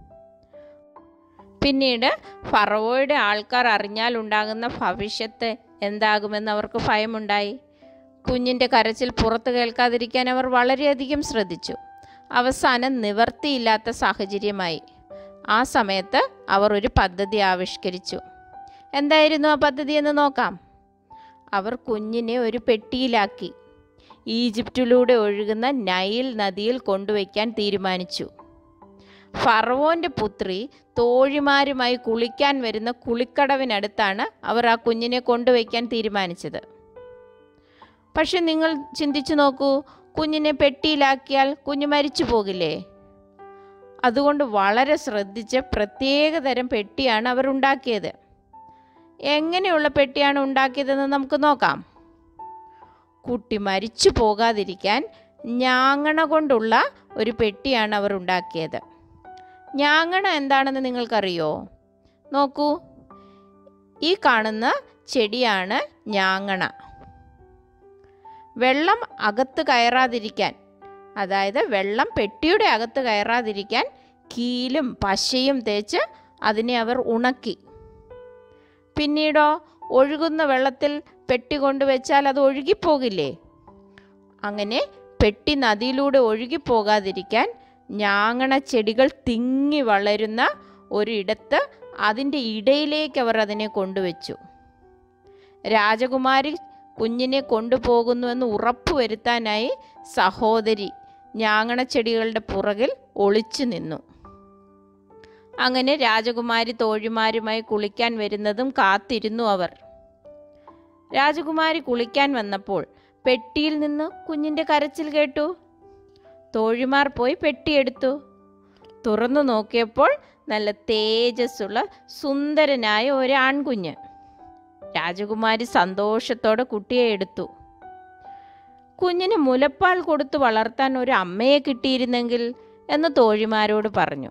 പിന്നീട് ഫറവോയുടെ ആൾക്കാർ അറിഞ്ഞാൽ ഉണ്ടാകുന്ന ഭവിഷ്യത്ത് എന്താകുമെന്ന് അവർക്ക് ഭയമുണ്ടായി. കുഞ്ഞിൻ്റെ കരച്ചിൽ പുറത്ത് കേൾക്കാതിരിക്കാൻ അവർ വളരെയധികം ശ്രദ്ധിച്ചു. അവസാനം നിവർത്തിയില്ലാത്ത സാഹചര്യമായി. ആ സമയത്ത് അവർ ഒരു പദ്ധതി ആവിഷ്കരിച്ചു. എന്തായിരുന്നു ആ പദ്ധതി എന്ന് നോക്കാം. അവർ കുഞ്ഞിനെ ഒരു പെട്ടിയിലാക്കി ഈജിപ്തിലൂടെ ഒഴുകുന്ന നൈൽ നദിയിൽ കൊണ്ടുവയ്ക്കാൻ തീരുമാനിച്ചു. ഫറവോൻ്റെ പുത്രി തോഴിമാരുമായി കുളിക്കാൻ വരുന്ന കുളിക്കടവിനടുത്താണ് അവർ ആ കുഞ്ഞിനെ കൊണ്ടുവയ്ക്കാൻ തീരുമാനിച്ചത്. പക്ഷെ നിങ്ങൾ ചിന്തിച്ചു നോക്കൂ, കുഞ്ഞിനെ പെട്ടിയിലാക്കിയാൽ കുഞ്ഞ് മരിച്ചു പോകില്ലേ? അതുകൊണ്ട് വളരെ ശ്രദ്ധിച്ച് പ്രത്യേകതരം പെട്ടിയാണ് അവർ ഉണ്ടാക്കിയത്. എങ്ങനെയുള്ള പെട്ടിയാണ് ഉണ്ടാക്കിയതെന്ന് നമുക്ക് നോക്കാം. കുട്ടി മരിച്ചു പോകാതിരിക്കാൻ ഞാങ്ങണ കൊണ്ടുള്ള ഒരു പെട്ടിയാണ് അവർ ഉണ്ടാക്കിയത്. ഞാങ്ങണ എന്താണെന്ന് നിങ്ങൾക്കറിയോ? നോക്കൂ, ഈ കാണുന്ന ചെടിയാണ് ഞാങ്ങണ. വെള്ളം അകത്ത് കയറാതിരിക്കാൻ, അതായത് വെള്ളം പെട്ടിയുടെ അകത്ത് കയറാതിരിക്കാൻ കീലും പശയും തേച്ച് അതിനെ അവർ ഉണക്കി. പിന്നീടോ ഒഴുകുന്ന വെള്ളത്തിൽ പെട്ടി കൊണ്ടുവച്ചാൽ അത് ഒഴുകിപ്പോകില്ലേ? അങ്ങനെ പെട്ടി നദിയിലൂടെ ഒഴുകിപ്പോകാതിരിക്കാൻ ഞാങ്ങണ ചെടികൾ തിങ്ങി വളരുന്ന ഒരിടത്ത് അതിൻ്റെ ഇടയിലേക്ക് അവർ അതിനെ കൊണ്ടുവച്ചു. രാജകുമാരി കുഞ്ഞിനെ കൊണ്ടുപോകുന്നുവെന്ന് ഉറപ്പുവരുത്താനായി സഹോദരി ഞാങ്ങണ ചെടികളുടെ പുറകിൽ ഒളിച്ചു നിന്നു. അങ്ങനെ രാജകുമാരി തോഴിമാരുമായി കുളിക്കാൻ വരുന്നതും കാത്തിരുന്നു അവർ. രാജകുമാരി കുളിക്കാൻ വന്നപ്പോൾ പെട്ടിയിൽ നിന്ന് കുഞ്ഞിൻ്റെ കരച്ചിൽ കേട്ടു. തോഴിമാർ പോയി പെട്ടിയെടുത്തു. തുറന്നു നോക്കിയപ്പോൾ നല്ല തേജസ്സുള്ള സുന്ദരനായ ഒരു ആൺകുഞ്ഞ്. രാജകുമാരി സന്തോഷത്തോടെ കുട്ടിയെ എടുത്തു. കുഞ്ഞിന് മുലപ്പാൽ കൊടുത്ത് വളർത്താൻ ഒരു അമ്മയെ കിട്ടിയിരുന്നെങ്കിൽ എന്ന് തോഴിമാരോട് പറഞ്ഞു.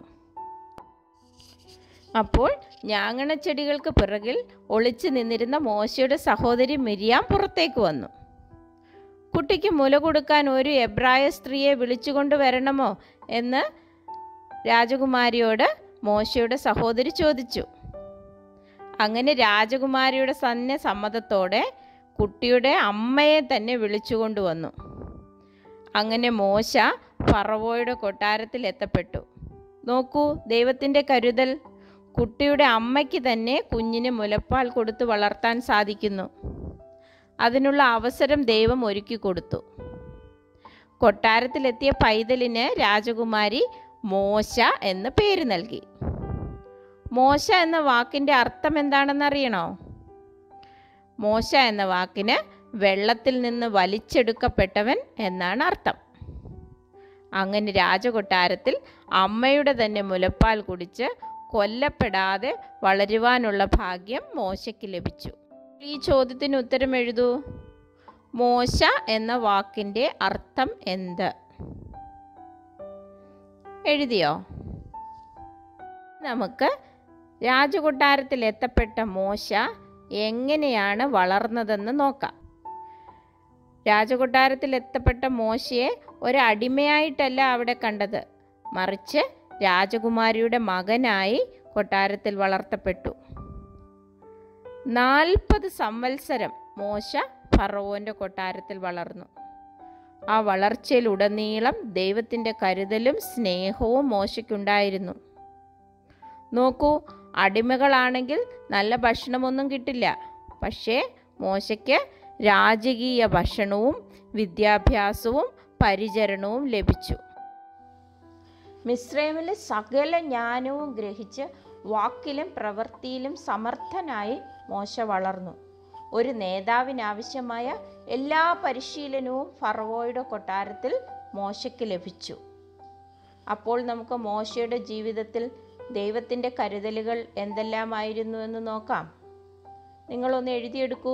അപ്പോൾ ഞാങ്ങണച്ചെടികൾക്ക് പിറകിൽ ഒളിച്ചു നിന്നിരുന്ന മോശയുടെ സഹോദരി മിരിയാം പുറത്തേക്ക് വന്നു. കുട്ടിക്ക് മുല കൊടുക്കാൻ ഒരു എബ്രായ സ്ത്രീയെ വിളിച്ചുകൊണ്ട് വരണമോ എന്ന് രാജകുമാരിയോട് മോശയുടെ സഹോദരി ചോദിച്ചു. അങ്ങനെ രാജകുമാരിയുടെ തന്നെ സമ്മതത്തോടെ കുട്ടിയുടെ അമ്മയെ തന്നെ വിളിച്ചുകൊണ്ടുവന്നു. അങ്ങനെ മോശ ഫറവോയുടെ കൊട്ടാരത്തിൽ എത്തപ്പെട്ടു. നോക്കൂ, ദൈവത്തിൻ്റെ കരുതൽ. കുട്ടിയുടെ അമ്മയ്ക്ക് തന്നെ കുഞ്ഞിന് മുലപ്പാൽ കൊടുത്ത് വളർത്താൻ സാധിക്കുന്നു. അതിനുള്ള അവസരം ദൈവം ഒരുക്കി കൊടുത്തു. കൊട്ടാരത്തിലെത്തിയ പൈതലിന് രാജകുമാരി മോശ എന്ന് പേര് നൽകി. മോശ എന്ന വാക്കിൻ്റെ അർത്ഥം എന്താണെന്നറിയണോ? മോശ എന്ന വാക്കിന് വെള്ളത്തിൽ നിന്ന് വലിച്ചെടുക്കപ്പെട്ടവൻ എന്നാണ് അർത്ഥം. അങ്ങനെ രാജകൊട്ടാരത്തിൽ അമ്മയുടെ തന്നെ മുലപ്പാൽ കുടിച്ച് കൊല്ലപ്പെടാതെ വളരുവാനുള്ള ഭാഗ്യം മോശയ്ക്ക് ലഭിച്ചു. ഈ ചോദ്യത്തിന് ഉത്തരം എഴുതൂ. മോശ എന്ന വാക്കിൻ്റെ അർത്ഥം എന്ത്? എഴുതിയോ? നമുക്ക് രാജകൊട്ടാരത്തിൽ എത്തപ്പെട്ട മോശ എങ്ങനെയാണ് വളർന്നതെന്ന് നോക്കാം. രാജകൊട്ടാരത്തിൽ എത്തപ്പെട്ട മോശയെ ഒരടിമയായിട്ടല്ല അവിടെ കണ്ടത്, മറിച്ച് രാജകുമാരിയുടെ മകനായി കൊട്ടാരത്തിൽ വളർത്തപ്പെട്ടു. 40 സംവത്സരം മോശ ഫറവോൻ്റെ കൊട്ടാരത്തിൽ വളർന്നു. ആ വളർച്ചയിലുടനീളം ദൈവത്തിൻ്റെ കരുതലും സ്നേഹവും മോശയ്ക്കുണ്ടായിരുന്നു. നോക്കൂ, അടിമകളാണെങ്കിൽ നല്ല ഭക്ഷണമൊന്നും കിട്ടില്ല. പക്ഷേ മോശയ്ക്ക് രാജകീയ ഭക്ഷണവും വിദ്യാഭ്യാസവും പരിചരണവും ലഭിച്ചു. മിസ്രൈമിലെ സകല ജ്ഞാനവും ഗ്രഹിച്ച് വാക്കിലും പ്രവൃത്തിയിലും സമർത്ഥനായി മോശ വളർന്നു. ഒരു നേതാവിനാവശ്യമായ എല്ലാ പരിശീലനവും ഫറവോയുടെ കൊട്ടാരത്തിൽ മോശയ്ക്ക് ലഭിച്ചു. അപ്പോൾ നമുക്ക് മോശയുടെ ജീവിതത്തിൽ ദൈവത്തിൻ്റെ കരുതലുകൾ എന്തെല്ലാമായിരുന്നു എന്ന് നോക്കാം. നിങ്ങളൊന്ന് എഴുതിയെടുക്കൂ.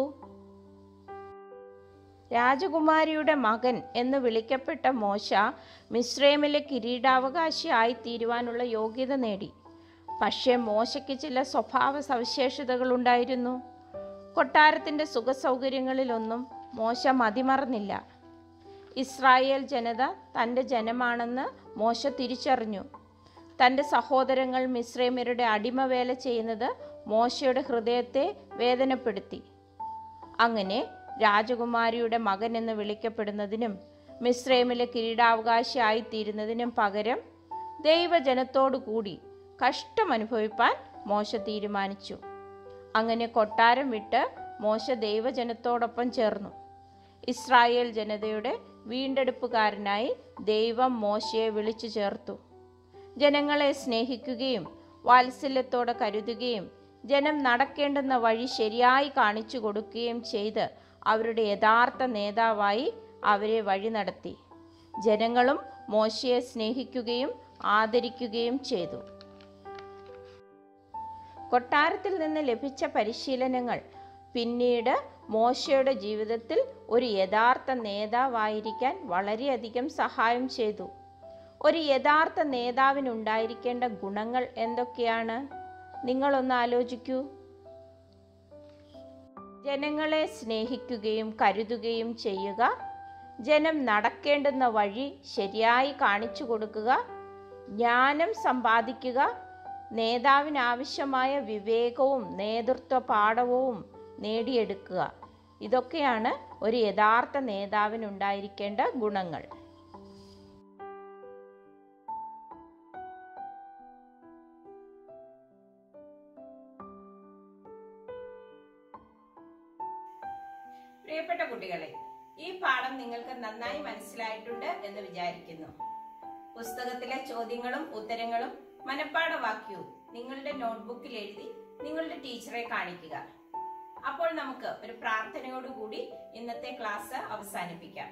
രാജകുമാരിയുടെ മകൻ എന്ന് വിളിക്കപ്പെട്ട മോശ മിസ്രൈമിലെ കിരീടാവകാശിയായി തീരുവാനുള്ള യോഗ്യത നേടി. പക്ഷേ മോശയ്ക്ക് ചില സ്വഭാവ സവിശേഷതകളുണ്ടായിരുന്നു. കൊട്ടാരത്തിൻ്റെ സുഖസൗകര്യങ്ങളിലൊന്നും മോശ മതിമറന്നില്ല. ഇസ്രായേൽ ജനത തൻ്റെ ജനമാണെന്ന് മോശ തിരിച്ചറിഞ്ഞു. തൻ്റെ സഹോദരങ്ങൾ മിസ്രൈമ്യരുടെ അടിമവേല ചെയ്യുന്നത് മോശയുടെ ഹൃദയത്തെ വേദനപ്പെടുത്തി. അങ്ങനെ രാജകുമാരിയുടെ മകൻ എന്ന് വിളിക്കപ്പെടുന്നതിനും മിസ്രൈമിലെ കിരീടാവകാശിയായിത്തീരുന്നതിനും പകരം ദൈവജനത്തോടു കൂടി കഷ്ടമനുഭവിപ്പാൻ മോശ തീരുമാനിച്ചു. അങ്ങനെ കൊട്ടാരം വിട്ട് മോശ ദൈവജനത്തോടൊപ്പം ചേർന്നു. ഇസ്രായേൽ ജനതയുടെ വീണ്ടെടുപ്പുകാരനായി ദൈവം മോശയെ വിളിച്ചു ചേർത്തു. ജനങ്ങളെ സ്നേഹിക്കുകയും വാത്സല്യത്തോടെ കരുതുകയും ജനം നടക്കേണ്ടുന്ന വഴി ശരിയായി കാണിച്ചു കൊടുക്കുകയും ചെയ്ത് അവരുടെ യഥാർത്ഥ നേതാവായി അവരെ വഴി നടത്തി. ജനങ്ങളും മോശയെ സ്നേഹിക്കുകയും ആദരിക്കുകയും ചെയ്തു. കൊട്ടാരത്തിൽ നിന്ന് ലഭിച്ച പരിശീലനങ്ങൾ പിന്നീട് മോശയുടെ ജീവിതത്തിൽ ഒരു യഥാർത്ഥ നേതാവായിരിക്കാൻ വളരെയധികം സഹായം ചെയ്തു. ഒരു യഥാർത്ഥ നേതാവിനുണ്ടായിരിക്കേണ്ട ഗുണങ്ങൾ എന്തൊക്കെയാണ്? നിങ്ങളൊന്ന് ആലോചിക്കൂ. ജനങ്ങളെ സ്നേഹിക്കുകയും കരുതുകയും ചെയ്യുക, ജനം നടക്കേണ്ടുന്ന വഴി ശരിയായി കാണിച്ചു കൊടുക്കുക, ജ്ഞാനം സമ്പാദിക്കുക, നേതാവിനാവശ്യമായ വിവേകവും നേതൃത്വ പാഠവും നേടിയെടുക്കുക. ഇതൊക്കെയാണ് ഒരു യഥാർത്ഥ നേതാവിനുണ്ടായിരിക്കേണ്ട ഗുണങ്ങൾ. പ്രിയപ്പെട്ട കുട്ടികളെ, ഈ പാഠം നിങ്ങൾക്ക് നന്നായി മനസ്സിലായിട്ടുണ്ട് എന്ന് വിചാരിക്കുന്നു. പുസ്തകത്തിലെ ചോദ്യങ്ങളും ഉത്തരങ്ങളും മനഃപ്പാഠവാക്യവും നിങ്ങളുടെ നോട്ട്ബുക്കിൽ എഴുതി നിങ്ങളുടെ ടീച്ചറെ കാണിക്കുക. അപ്പോൾ നമുക്ക് ഒരു പ്രാർത്ഥനയോടുകൂടി ഇന്നത്തെ ക്ലാസ് അവസാനിപ്പിക്കാം.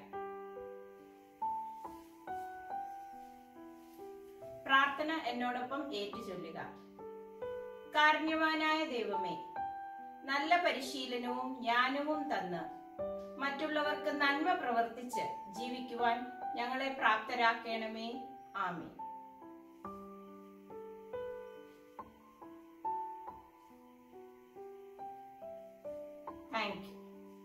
പ്രാർത്ഥന എന്നോടൊപ്പം ഏറ്റുചൊല്ലുക. കാരുണ്യവാനായ ദൈവമേ, നല്ല പരിശീലനവും ജ്ഞാനവും തന്ന് മറ്റുള്ളവർക്ക് നന്മ പ്രവർത്തിച്ച് ജീവിക്കുവാൻ ഞങ്ങളെ പ്രാപ്തരാക്കണമേ. ആമേൻ. Thank you.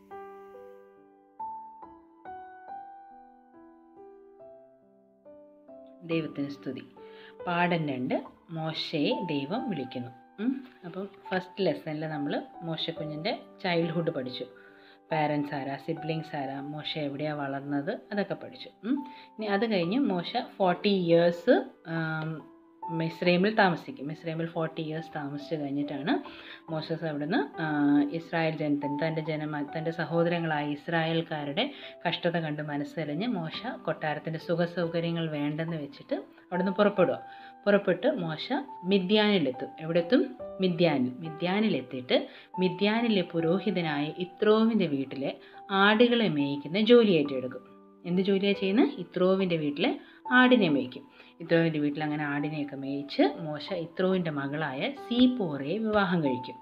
ദൈവത്തിന് സ്തുതി. പാഠം 2, മോശയെ ദൈവം വിളിക്കുന്നു. അപ്പം ഫസ്റ്റ് ലെസണിൽ നമ്മൾ മോശക്കുഞ്ഞിൻ്റെ ചൈൽഡ്ഹുഡ് പഠിച്ചു. പാരൻസ് ആരാ, സിബ്ലിങ്സ് ആരാ, മോശ എവിടെയാണ് വളർന്നത്, അതൊക്കെ പഠിച്ചു. ഇനി അത് കഴിഞ്ഞ് മോശ 40 years മിസ്രൈമിൽ താമസിക്കും. മിസ്രൈമിൽ 40 years താമസിച്ച് കഴിഞ്ഞിട്ടാണ് മോശസ് അവിടുന്ന് ഇസ്രായേൽ തൻ്റെ സഹോദരങ്ങളായ ഇസ്രായേൽക്കാരുടെ കഷ്ടത കണ്ട് മനസ്സറിഞ്ഞ് മോശ കൊട്ടാരത്തിൻ്റെ സുഖസൗകര്യങ്ങൾ വേണ്ടെന്ന് വെച്ചിട്ട് അവിടുന്ന് പുറപ്പെട്ട് മോശ മിദ്യാനിലെത്തും. എവിടെത്തും? മിദ്യാനിലെത്തിയിട്ട് മിദ്യാനിലെ പുരോഹിതനായ യിത്രോവിൻ്റെ വീട്ടിലെ ആടുകളെ മേയ്ക്കുന്ന ജോലി ഏറ്റെടുക്കും. എന്ത് ജോലിയാണ് ചെയ്യുന്നത്? യിത്രോവിൻ്റെ വീട്ടിലെ ആടിനെ മേയ്ക്കും. യിത്രോവിൻ്റെ വീട്ടിൽ അങ്ങനെ ആടിനെയൊക്കെ മേയിച്ച് മോശ യിത്രോവിൻ്റെ മകളായ സീപ്പോറയെ വിവാഹം കഴിക്കും.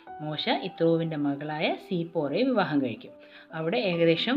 40 അവിടെ ഏകദേശം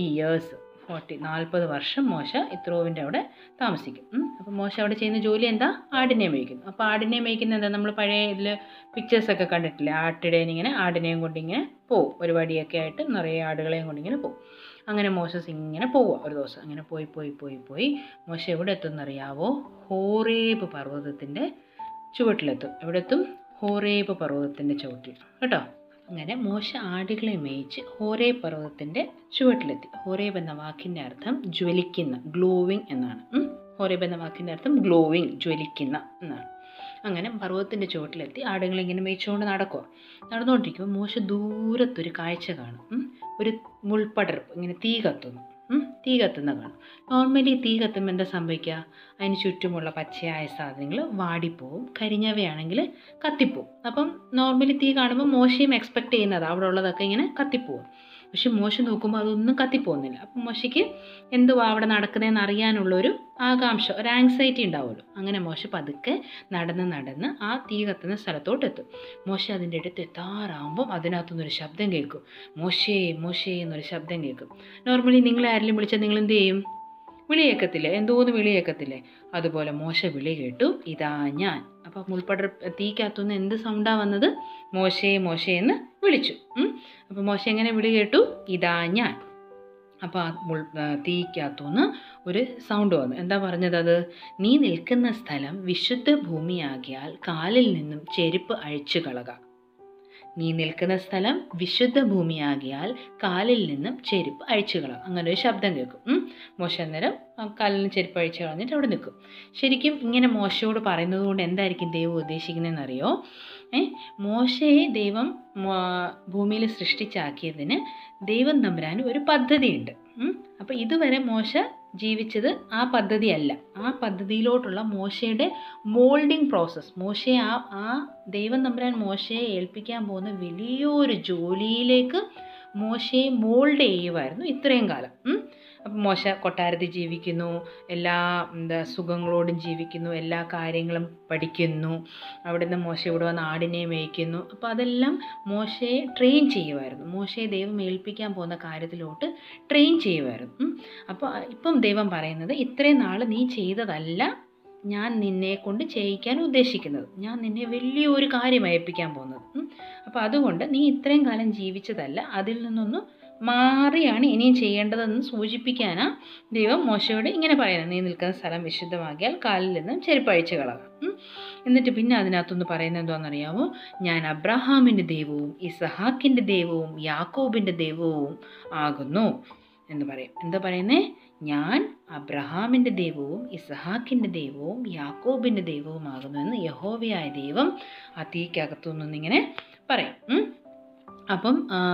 40 വർഷം മോശ യിത്രോവിൻ്റെ അവിടെ താമസിക്കും. അപ്പോൾ മോശ അവിടെ ചെയ്യുന്ന ജോലി എന്താ? ആടിനെ മേയ്ക്കുന്നു. അപ്പോൾ ആടിനെ മേയ്ക്കുന്ന എന്താ? നമ്മൾ പഴയ ഇതിൽ പിക്ചേഴ്സൊക്കെ കണ്ടിട്ടില്ലേ? ആടിനെയും കൊണ്ടിങ്ങനെ പോവും. ഒരു വടിയൊക്കെ ആയിട്ട് നിറയെ ആടുകളെയും കൊണ്ടിങ്ങനെ പോവും. അങ്ങനെ മോശസ് ഇങ്ങനെ പോവുക. ഒരു ദിവസം അങ്ങനെ പോയി മോശ എവിടെ എത്തുമെന്നറിയാവോ? ഹോറേബ് പർവ്വതത്തിൻ്റെ ചുവട്ടിലെത്തും. എവിടെത്തും? ഹോറേബ് പർവ്വതത്തിൻ്റെ ചുവട്ടിൽ, കേട്ടോ. അങ്ങനെ മോശ ആടുകളെ മേയിച്ച് ഹോറേബ് പർവ്വതത്തിൻ്റെ ചുവട്ടിലെത്തി. ഹോറേബ് എന്ന വാക്കിൻ്റെ അർത്ഥം ജ്വലിക്കുന്ന, ഗ്ലോവിങ് എന്നാണ്. ഹോറേബ് എന്ന വാക്കിൻ്റെ അർത്ഥം ഗ്ലോവിങ്, ജ്വലിക്കുന്ന എന്നാണ്. അങ്ങനെ പർവ്വതത്തിൻ്റെ ചുവട്ടിലെത്തി ആടുകളിങ്ങനെ മേയിച്ചുകൊണ്ട് നടന്നുകൊണ്ടിരിക്കുമ്പോൾ മോശ ദൂരത്തൊരു കാഴ്ച കാണും. ഒരു മുൾപടർപ്പ് ഇങ്ങനെ തീ കത്തുന്ന കാണും. നോർമലി തീ കത്തുമ്പോൾ എന്താ സംഭവിക്കുക? അതിന് ചുറ്റുമുള്ള പച്ചയായ സാധനങ്ങൾ വാടിപ്പോവും, കരിഞ്ഞവയാണെങ്കിൽ കത്തിപ്പോവും. അപ്പം നോർമലി തീ കാണുമ്പോൾ മോശയും എക്സ്പെക്റ്റ് ചെയ്യുന്നത് അവിടെ ഉള്ളതൊക്കെ ഇങ്ങനെ കത്തിപ്പോവും. പക്ഷെ മോശ നോക്കുമ്പോൾ അതൊന്നും കത്തിപ്പോകുന്നില്ല. അപ്പം മോശയ്ക്ക് എന്തുവാ അവിടെ നടക്കുന്നതെന്ന് അറിയാനുള്ളൊരു ആകാംക്ഷ, ഒരു ആങ്സൈറ്റി ഉണ്ടാവുമല്ലോ. അങ്ങനെ മോശ പതുക്കെ നടന്ന് ആ തീ കത്തുന്ന സ്ഥലത്തോട്ടെത്തും. മോശ അതിൻ്റെ അടുത്ത് എത്താറാകുമ്പം അതിനകത്തുനിന്നൊരു ശബ്ദം കേൾക്കും. മോശേ എന്നൊരു ശബ്ദം കേൾക്കും. നോർമലി നിങ്ങളെ ആരെങ്കിലും വിളിച്ചാൽ നിങ്ങൾ എന്ത് ചെയ്യും? വിളി കേൾക്കത്തില്ലേ? അതുപോലെ മോശ വിളി കേട്ടു, ഇതാ ഞാൻ. അപ്പോൾ തീക്കകത്തുനിന്ന് എന്ത് സൗണ്ടാണ് വന്നത്? മോശേ എന്ന് വിളിച്ചു. അപ്പോൾ മോശ എങ്ങനെ വിളി കേട്ടു? ഇതാ ഞാൻ. അപ്പോൾ ആ തീക്കകത്തുനിന്ന് ഒരു സൗണ്ട് വന്നു. എന്താ പറഞ്ഞത്? അത് നീ നിൽക്കുന്ന സ്ഥലം വിശുദ്ധ ഭൂമിയാകിയാൽ കാലിൽ നിന്നും ചെരുപ്പ് അഴിച്ചു കളക. അങ്ങനെ ഒരു ശബ്ദം കേൾക്കും. മോശ അന്നേരം കാലിൽ നിന്ന് ചെരുപ്പ് അഴിച്ചു കളഞ്ഞിട്ട് അവിടെ നിൽക്കും. ശരിക്കും ഇങ്ങനെ മോശയോട് പറയുന്നത് കൊണ്ട് എന്തായിരിക്കും ദൈവം ഉദ്ദേശിക്കുന്നതെന്നറിയോ? മോശയെ ദൈവം ഭൂമിയിൽ സൃഷ്ടിച്ചാക്കിയതിന് ദൈവം തമ്പുരാന് ഒരു പദ്ധതിയുണ്ട്. അപ്പോൾ ഇതുവരെ മോശ ജീവിച്ചത് ആ പദ്ധതിയല്ല. ആ പദ്ധതിയിലോട്ടുള്ള മോശയുടെ മോൾഡിങ് പ്രോസസ്സ്, മോശയെ ആ ദൈവം തമ്പുരാൻ മോശയെ ഏൽപ്പിക്കാൻ പോകുന്ന വലിയൊരു ജോലിയിലേക്ക് മോശയെ മോൾഡ് ചെയ്യുമായിരുന്നു ഇത്രയും കാലം. അപ്പം മോശ കൊട്ടാരത്തിൽ ജീവിക്കുന്നു, എല്ലാ സുഖങ്ങളോടും ജീവിക്കുന്നു, എല്ലാ കാര്യങ്ങളും പഠിക്കുന്നു. അവിടുന്ന് മോശ ഇവിടെ വന്ന് ആടിനെ മേയ്ക്കുന്നു. അപ്പോൾ അതെല്ലാം മോശയെ ട്രെയിൻ ചെയ്യുമായിരുന്നു. മോശയെ ദൈവം ഏൽപ്പിക്കാൻ പോകുന്ന കാര്യത്തിലോട്ട് ട്രെയിൻ ചെയ്യുമായിരുന്നു. അപ്പോൾ ഇപ്പം ദൈവം പറയുന്നത്, ഇത്രയും നാൾ നീ ചെയ്തതല്ല ഞാൻ നിന്നെ കൊണ്ട് ചെയ്യിക്കാൻ ഉദ്ദേശിക്കുന്നത്. ഞാൻ നിന്നെ വലിയൊരു കാര്യം ഏൽപ്പിക്കാൻ പോകുന്നത്. അപ്പോൾ അതുകൊണ്ട് നീ ഇത്രയും കാലം ജീവിച്ചതല്ല, അതിൽ നിന്നൊന്ന് മാറിയാണ് ഇനിയും ചെയ്യേണ്ടതെന്ന് സൂചിപ്പിക്കാനാണ് ദൈവം മോശയോട് ഇങ്ങനെ പറയുന്നത്. നീ നിൽക്കുന്ന സ്ഥലം വിശുദ്ധമാക്കിയാൽ കാലിൽ നിന്നും ചെരുപ്പഴിച്ച് കളകാം. എന്നിട്ട് പിന്നെ അതിനകത്തൊന്ന് പറയുന്നത് എന്താണെന്നറിയാമോ? ഞാൻ അബ്രഹാമിൻ്റെ ദൈവവും ഇസഹാക്കിൻ്റെ ദൈവവും യാക്കോബിൻ്റെ ദൈവവും ആകുന്നു എന്ന് പറയും. എന്താ പറയുന്നേ? ഞാൻ അബ്രഹാമിൻ്റെ ദൈവവും ഇസഹാക്കിൻ്റെ ദൈവവും യാക്കോബിൻ്റെ ദൈവവുമാകുന്നു എന്ന് യഹോവയായ ദൈവം ആ തീക്കകത്തു നിന്നിങ്ങനെ പറയും. അപ്പം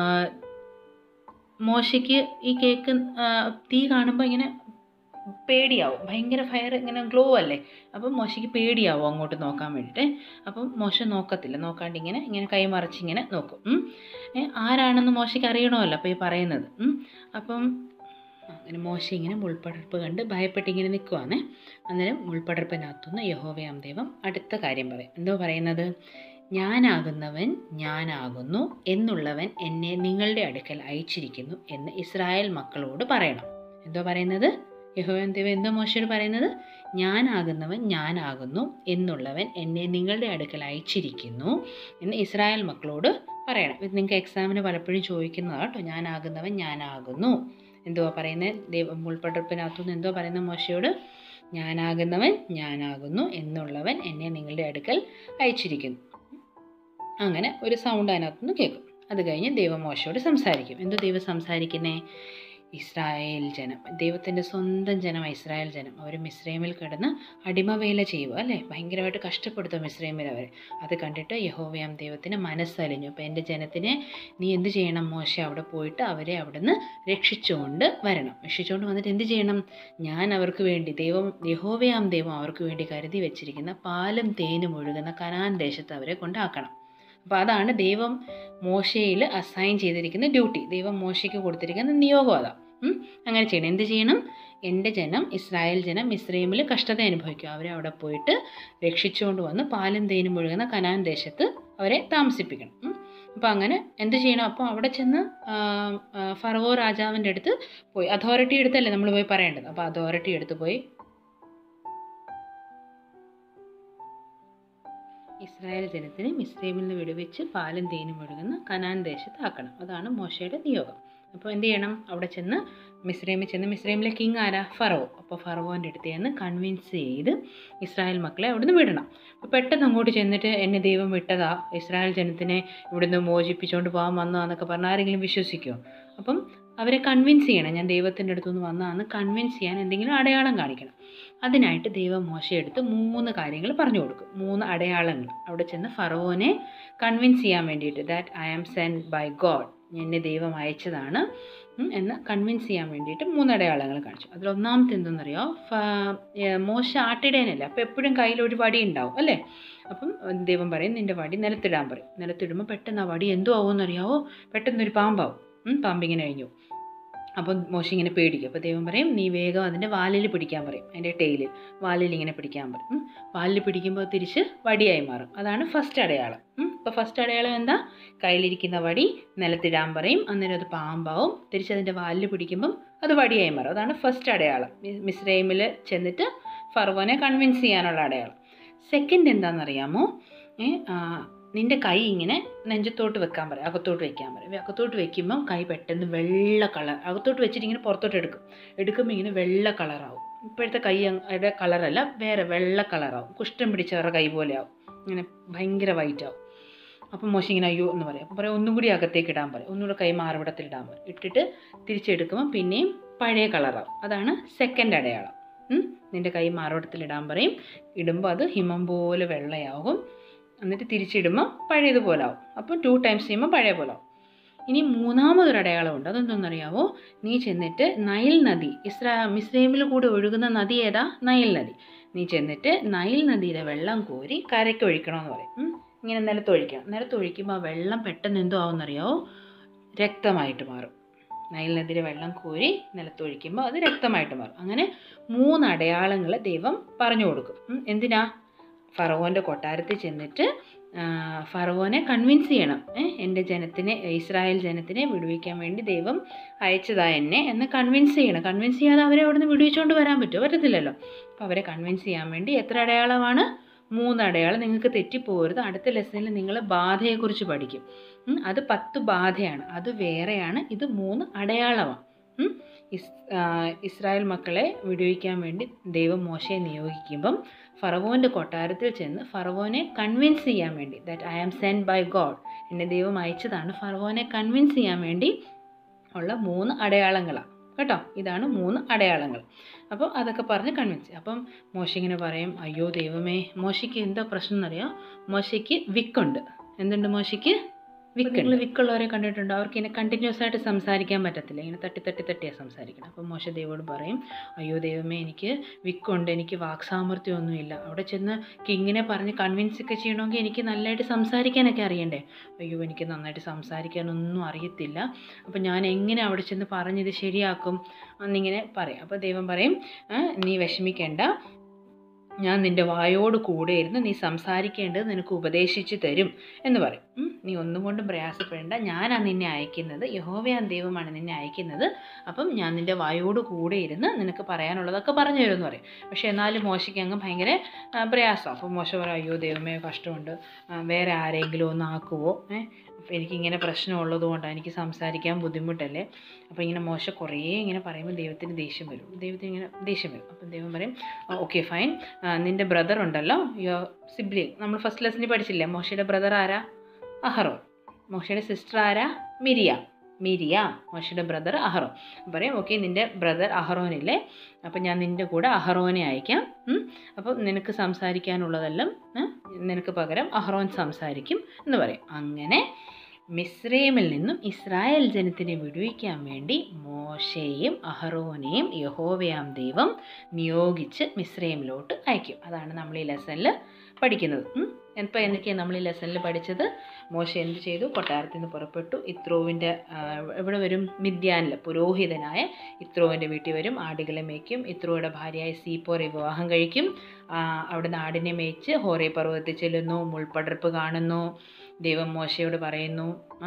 മോശയ്ക്ക് ഈ കേക്ക് തീ കാണുമ്പോൾ ഇങ്ങനെ പേടിയാവും. ഭയങ്കര ഫയർ ഇങ്ങനെ ഗ്ലോ അല്ലേ. അപ്പം മോശയ്ക്ക് പേടിയാവും അങ്ങോട്ട് നോക്കാൻ വേണ്ടിയിട്ട്. അപ്പം മോശ നോക്കത്തില്ല. നോക്കാണ്ട് ഇങ്ങനെ കൈമറിച്ചിങ്ങനെ നോക്കും. ആരാണെന്ന് മോശയ്ക്ക് അറിയണമല്ലോ അപ്പോൾ ഈ പറയുന്നത്. അപ്പം അങ്ങനെ മോശ ഇങ്ങനെ മുൾപ്പടർപ്പ് കണ്ട് ഭയപ്പെട്ടിങ്ങനെ നിൽക്കുവാണേ. അന്നേരം മുൾപ്പടർപ്പിനകത്തുനിന്ന് യഹോവയാം ദൈവം അടുത്ത കാര്യം പറയും. എന്തോ പറയുന്നത്? ഞാനാകുന്നവൻ ഞാനാകുന്നു എന്നുള്ളവൻ എന്നെ നിങ്ങളുടെ അടുക്കൽ അയച്ചിരിക്കുന്നു എന്ന് ഇസ്രായേൽ മക്കളോട് പറയണം. എന്തോ പറയുന്നത്? യഹോവയാം ദൈവം എന്തോ മോശയോട് പറയുന്നത്? ഞാനാകുന്നവൻ ഞാനാകുന്നു എന്നുള്ളവൻ എന്നെ നിങ്ങളുടെ അടുക്കൽ അയച്ചിരിക്കുന്നു എന്ന് ഇസ്രായേൽ മക്കളോട് പറയണം. ഇത് നിങ്ങൾക്ക് എക്സാമിന് പലപ്പോഴും ചോദിക്കുന്നതാണ് കേട്ടോ. ഞാനാകുന്നവൻ ഞാനാകുന്നു എന്തുവാ പറയുന്നത്? ദൈവം മുൾപ്പടർപ്പിനകത്തുനിന്ന് എന്തോ പറയുന്ന മോശയോട്? ഞാനാകുന്നവൻ ഞാനാകുന്നു എന്നുള്ളവൻ എന്നെ നിങ്ങളുടെ അടുക്കൽ അയച്ചിരിക്കുന്നു. അങ്ങനെ ഒരു സൗണ്ട് അതിനകത്തുനിന്ന് കേൾക്കും. അത് കഴിഞ്ഞ് ദൈവം മോശയോട് സംസാരിക്കും. എന്തോ ദൈവം സംസാരിക്കുന്നേ? ഇസ്രായേൽ ജനം, ദൈവത്തിൻ്റെ സ്വന്തം ജനം ഇസ്രായേൽ ജനം, അവർ മിസ്രൈമിൽ കിടന്ന് അടിമവേല ചെയ്യുക അല്ലേ. ഭയങ്കരമായിട്ട് കഷ്ടപ്പെടുത്തും മിസ്രൈമിൽ അവർ. അത് കണ്ടിട്ട് യഹോവയാം ദൈവത്തിന് മനസ്സലിഞ്ഞു. അപ്പോൾ എൻ്റെ ജനത്തിനെ നീ എന്ത് ചെയ്യണം? മോശ അവിടെ പോയിട്ട് അവരെ അവിടുന്ന് രക്ഷിച്ചുകൊണ്ട് വരണം. രക്ഷിച്ചുകൊണ്ട് വന്നിട്ട് എന്ത് ചെയ്യണം? ഞാൻ അവർക്ക് വേണ്ടി യഹോവയാം ദൈവം അവർക്ക് വേണ്ടി കരുതി വെച്ചിരിക്കുന്ന പാലും തേനും ഒഴുകുന്ന കനാൻ ദേശത്ത് അവരെ കൊണ്ടാക്കണം. അപ്പോൾ അതാണ് ദൈവം മോശയിൽ അസൈൻ ചെയ്തിരിക്കുന്ന ഡ്യൂട്ടി. ദൈവം മോശയ്ക്ക് കൊടുത്തിരിക്കുന്ന നിയോഗം അതാണ്. അങ്ങനെ ചെയ്യണം. എന്ത് ചെയ്യണം? എൻ്റെ ജനം ഇസ്രായേൽ ജനം മിസ്രൈമിൽ കഷ്ടത അനുഭവിക്കും. അവരെ അവിടെ പോയിട്ട് രക്ഷിച്ചുകൊണ്ട് വന്ന് പാലും തേനും ഒഴുകുന്ന കനാൻ ദേശത്ത് അവരെ താമസിപ്പിക്കണം. അപ്പോൾ അങ്ങനെ എന്ത് ചെയ്യണം? അപ്പോൾ അവിടെ ചെന്ന് ഫറവോ രാജാവിൻ്റെ അടുത്ത് പോയി, അതോറിറ്റി എടുത്തല്ലേ നമ്മൾ പോയി പറയേണ്ടത്. അപ്പോൾ അതോറിറ്റി എടുത്ത് പോയി ഇസ്രായേൽ ജനത്തിന് മിസ്രൈമിൽ നിന്ന് വിടുവിച്ച് പാലും തേനും ഒഴുകുന്ന കനാൻ ദേശത്ത് ആക്കണം. അതാണ് മോശയുടെ നിയോഗം. അപ്പോൾ എന്ത് ചെയ്യണം? അവിടെ ചെന്ന് മിസ്രൈമിലെ കിങ് ആരാ? ഫറവോ. അപ്പോൾ ഫറവോൻ്റെ അടുത്ത് ചെന്ന് കൺവിൻസ് ചെയ്ത് ഇസ്രായേൽ മക്കളെ അവിടുന്ന് വിടണം. അപ്പോൾ പെട്ടെന്ന് അങ്ങോട്ട് ചെന്നിട്ട് എന്നെ ദൈവം വിട്ടതാ, ഇസ്രായേൽ ജനത്തിനെ ഇവിടുന്ന് മോചിപ്പിച്ചുകൊണ്ട് പോകാൻ വന്നതാന്നൊക്കെ പറഞ്ഞാൽ ആരെങ്കിലും വിശ്വസിക്കുമോ? അപ്പം അവരെ കൺവിൻസ് ചെയ്യണം. ഞാൻ ദൈവത്തിൻ്റെ അടുത്തുനിന്ന് വന്നതാന്ന് കൺവിൻസ് ചെയ്യാൻ എന്തെങ്കിലും അടയാളം കാണിക്കണം. അതിനായിട്ട് ദൈവം മോശയെടുത്ത് 3 കാര്യങ്ങൾ പറഞ്ഞു കൊടുക്കും. 3 അടയാളങ്ങൾ. അവിടെ ചെന്ന് ഫറവോനെ കൺവിൻസ് ചെയ്യാൻ വേണ്ടിയിട്ട് that I am send by God, എന്നെ ദൈവം അയച്ചതാണ് എന്ന് കൺവിൻസ് ചെയ്യാൻ വേണ്ടിയിട്ട് 3 അടയാളങ്ങൾ കാണിച്ചു. അതിൽ ഒന്നാമത്തെ എന്തെന്നറിയോ? മോശ ആട്ടിടേനല്ല, അപ്പോൾ എപ്പോഴും കയ്യിലൊരു വടി ഉണ്ടാവും അല്ലേ. അപ്പം ദൈവം പറയും നിൻ്റെ വടി നിലത്തിടാൻ പറയും. നിലത്തിടുമ്പോൾ പെട്ടെന്ന് ആ വടി എന്തോ ആവുമെന്നറിയാവോ? പെട്ടെന്നൊരു പാമ്പാവും. പാമ്പിങ്ങനെ കഴിഞ്ഞു. അപ്പം മോശ ഇങ്ങനെ പേടിക്കും. അപ്പോൾ ദൈവം പറയും നീ വേഗം അതിൻ്റെ വാലിൽ പിടിക്കാൻ പറയും. അതിൻ്റെ ടെയിലിൽ വാലിൽ ഇങ്ങനെ പിടിക്കാൻ പറയും. വാലിൽ പിടിക്കുമ്പോൾ തിരിച്ച് വടിയായി മാറും. അതാണ് ഫസ്റ്റ് അടയാളം. അപ്പോൾ ഫസ്റ്റ് അടയാളം എന്താ? കയ്യിലിരിക്കുന്ന വടി നിലത്തിടാൻ പറയും. അന്നേരം അത് പാമ്പാവും. തിരിച്ചതിൻ്റെ വാലിൽ പിടിക്കുമ്പം അത് വടിയായി മാറും. അതാണ് ഫസ്റ്റ് അടയാളം. മിസ്രൈമിൽ ചെന്നിട്ട് ഫറവോനെ കൺവിൻസ് ചെയ്യാനുള്ള അടയാളം. സെക്കൻഡ് എന്താണെന്നറിയാമോ? നിൻ്റെ കൈ ഇങ്ങനെ നെഞ്ചത്തോട്ട് വെക്കാൻ പറയും, അകത്തോട്ട് വയ്ക്കാൻ പറയും. അകത്തോട്ട് വയ്ക്കുമ്പം കൈ പെട്ടെന്ന് വെള്ള കളർ, അകത്തോട്ട് വെച്ചിട്ട് ഇങ്ങനെ പുറത്തോട്ട് എടുക്കുമ്പോൾ ഇങ്ങനെ വെള്ള കളറാവും. ഇപ്പോഴത്തെ കൈയുടെ കളറല്ല, വേറെ വെള്ള കളറാവും. കുഷ്ഠം പിടിച്ചവരുടെ കൈ പോലെ ആവും. ഇങ്ങനെ ഭയങ്കര വൈറ്റ് ആവും. അപ്പം മോശം ഇങ്ങനെ അയ്യോ എന്ന് പറയും. അപ്പോൾ പറയും ഒന്നും കൂടി അകത്തേക്ക് ഇടാൻ പറയും. ഒന്നുകൂടെ കൈ മാറിവിടത്തിൽ ഇടാൻ പറയും. ഇട്ടിട്ട് തിരിച്ചെടുക്കുമ്പോൾ പിന്നെയും പഴയ കളറാവും. അതാണ് സെക്കൻഡ് അടയാളം. നിൻ്റെ കൈ മാറിവിടത്തിൽ പറയും. ഇടുമ്പോൾ അത് ഹിമം പോലെ വെള്ളയാവും. എന്നിട്ട് തിരിച്ചിടുമ്പോൾ പഴയതുപോലെ ആവും. അപ്പോൾ 2 ടൈംസ് ചെയ്യുമ്പോൾ പഴയ പോലെ ആവും. ഇനി മൂന്നാമതൊരു അടയാളമുണ്ട്. അതെന്തെന്നറിയാവോ? നീ ചെന്നിട്ട് നൈൽ നദി, മിസ്രൈമിൽ കൂടെ ഒഴുകുന്ന നദി ഏതാ? നൈൽ നദി. നീ ചെന്നിട്ട് നൈൽ നദിയിലെ വെള്ളം കോരി കരയ്ക്ക് ഒഴിക്കണമെന്ന് പറയും. ഇങ്ങനെ നിലത്തൊഴിക്കണം. നിലത്തൊഴിക്കുമ്പോൾ ആ വെള്ളം പെട്ടെന്ന് എന്തോ ആവുമെന്നറിയാവോ? രക്തമായിട്ട് മാറും. നൈൽ നദിയിലെ വെള്ളം കോരി നിലത്തൊഴിക്കുമ്പോൾ അത് രക്തമായിട്ട് മാറും. അങ്ങനെ 3 അടയാളങ്ങൾ ദൈവം പറഞ്ഞു കൊടുക്കും. എന്തിനാ? ഫറവോൻ്റെ കൊട്ടാരത്തിൽ ചെന്നിട്ട് ഫറവോനെ കൺവിൻസ് ചെയ്യണം. എൻ്റെ ജനത്തിനെ, ഇസ്രായേൽ ജനത്തിനെ വിടുവിക്കാൻ വേണ്ടി ദൈവം അയച്ചതാ എന്നെ എന്ന് കൺവിൻസ് ചെയ്യണം. കൺവിൻസ് ചെയ്യാതെ അവരെ അവിടെ നിന്ന് വിടുവിച്ചുകൊണ്ട് വരാൻ പറ്റുമോ? പറ്റത്തില്ലല്ലോ. അപ്പോൾ അവരെ കൺവിൻസ് ചെയ്യാൻ വേണ്ടി എത്ര അടയാളമാണ്? 3 അടയാളം. നിങ്ങൾക്ക് തെറ്റിപ്പോകരുത്. അടുത്ത ലെസണിൽ നിങ്ങൾ ബാധയെക്കുറിച്ച് പഠിക്കും. അത് 10 ബാധയാണ്, അത് വേറെയാണ്. ഇത് 3 അടയാളമാണ്. ഇസ്രായേൽ മക്കളെ വിടുവിക്കാൻ വേണ്ടി ദൈവം മോശയെ നിയോഗിക്കുമ്പം ഫറവോൻ്റെ കൊട്ടാരത്തിൽ ചെന്ന് ഫറവോനെ കൺവിൻസ് ചെയ്യാൻ വേണ്ടി, that I am send by God, എന്നെ ദൈവം അയച്ചതാണ്, ഫറവോനെ കൺവിൻസ് ചെയ്യാൻ വേണ്ടി ഉള്ള 3 അടയാളങ്ങളാണ് കേട്ടോ. ഇതാണ് 3 അടയാളങ്ങൾ. അപ്പോൾ അതൊക്കെ പറഞ്ഞ് കൺവിൻസ്. അപ്പം മോശ ഇങ്ങനെ പറയും, അയ്യോ ദൈവമേ, മോശയ്ക്ക് എന്താ പ്രശ്നം എന്നറിയാം? മോശയ്ക്ക് വിക്കുണ്ട്. എന്തുണ്ട് മോശയ്ക്ക്? നിങ്ങൾ വിക്കുള്ളവരെ കണ്ടിട്ടുണ്ടോ? അവർക്ക് ഇങ്ങനെ കണ്ടിന്യൂസ് ആയിട്ട് സംസാരിക്കാൻ പറ്റത്തില്ല. ഇങ്ങനെ തട്ടിയാണ് സംസാരിക്കണം. അപ്പോൾ മോശ ദൈവോട് പറയും, അയ്യോ ദൈവമേ, എനിക്ക് വിക്കുണ്ട്, എനിക്ക് വാക്സാമർത്ഥ്യമൊന്നുമില്ല. അവിടെ ചെന്ന് കിങ്ങിനെ പറഞ്ഞ് കൺവിൻസ് ഒക്കെ ചെയ്യണമെങ്കിൽ എനിക്ക് നല്ലതായിട്ട് സംസാരിക്കാനൊക്കെ അറിയണ്ടേ? അയ്യോ, എനിക്ക് നന്നായിട്ട് സംസാരിക്കാനൊന്നും അറിയത്തില്ല. അപ്പോൾ ഞാൻ എങ്ങനെ അവിടെ ചെന്ന് പറഞ്ഞത് ശരിയാക്കും എന്നിങ്ങനെ പറയും. അപ്പോൾ ദൈവം പറയും, നീ വിഷമിക്കേണ്ട, ഞാൻ നിൻ്റെ വായോട് കൂടെ ഇരുന്ന് നീ സംസാരിക്കേണ്ടത് നിനക്ക് ഉപദേശിച്ച് തരും എന്ന് പറയും. നീ ഒന്നും കൊണ്ടും പ്രയാസപ്പെടേണ്ട, ഞാനാണ് നിന്നെ അയക്കുന്നത്, യഹോവയാൻ ദൈവമാണ് നിന്നെ അയക്കുന്നത്. അപ്പം ഞാൻ നിൻ്റെ വായോട് കൂടെ ഇരുന്ന് നിനക്ക് പറയാനുള്ളതൊക്കെ പറഞ്ഞു തരുമെന്ന് പറയും. പക്ഷേ എന്നാലും മോശയ്ക്ക് അങ്ങ് ഭയങ്കര പ്രയാസം. അപ്പം മോശ പറയും, അയ്യോ ദൈവമേ, കഷ്ടമുണ്ട്, വേറെ ആരെങ്കിലും ഒന്ന് ആക്കുവോ? എനിക്കിങ്ങനെ പ്രശ്നമുള്ളത് കൊണ്ടാണ്, എനിക്ക് സംസാരിക്കാൻ ബുദ്ധിമുട്ടല്ലേ? അപ്പോൾ ഇങ്ങനെ മോശ കുറേ ഇങ്ങനെ പറയുമ്പോൾ ദൈവത്തിന് ദേഷ്യം വരും. അപ്പം ദൈവം പറയും, ഓക്കെ ഫൈൻ, നിൻ്റെ ബ്രദർ ഉണ്ടല്ലോ, യുവർ സിബ്ലിങ്, നമ്മൾ ഫസ്റ്റ് ലെസണിൽ പഠിച്ചില്ലേ? മോശയുടെ ബ്രദർ ആരാ? അഹറോൻ. മോശയുടെ സിസ്റ്റർ ആരാ? മിരിയ. മോശയുടെ ബ്രദർ അഹറോൻ. പറയും, ഓക്കെ, നിൻ്റെ ബ്രദർ അഹറോനില്ലേ, അപ്പം ഞാൻ നിൻ്റെ കൂടെ അഹറോനെ അയക്കാം. അപ്പം നിനക്ക് സംസാരിക്കാനുള്ളതെല്ലാം നിനക്ക് പകരം അഹറോൻ സംസാരിക്കും എന്ന് പറയും. അങ്ങനെ മിസ്രൈമിൽ നിന്നും ഇസ്രായേൽ ജനത്തിനെ വിടുവിക്കാൻ വേണ്ടി മോശയെയും അഹറോനെയും യഹോവയാം ദൈവം നിയോഗിച്ച് മിസ്രൈമിലോട്ട് അയക്കും. അതാണ് നമ്മൾ ഈ ലെസണിൽ പഠിക്കുന്നത്. ഇപ്പോൾ എന്തൊക്കെയാണ് നമ്മൾ ഈ ലെസണിൽ പഠിച്ചത്? മോശ എന്ത് ചെയ്തു? കൊട്ടാരത്തിൽ നിന്ന് പുറപ്പെട്ടു. ഇത്രോവിൻ്റെ ഇവിടെ വരും, മിദ്യാനിൽ പുരോഹിതനായ ഇത്രോവിൻ്റെ വീട്ടിൽ വരും, ആടുകളെ മേയ്ക്കും. ഇത്രോയുടെ ഭാര്യയായ സീപ്പോറെ വിവാഹം കഴിക്കും. അവിടുന്ന് ആടിനെ മേയ്ച്ച് ഹോറേ പർവ്വതത്തിൽ ചെല്ലുന്നു, മുൾപടർപ്പ് കാണുന്നു. ദൈവം മോശയോട് പറയുന്നു,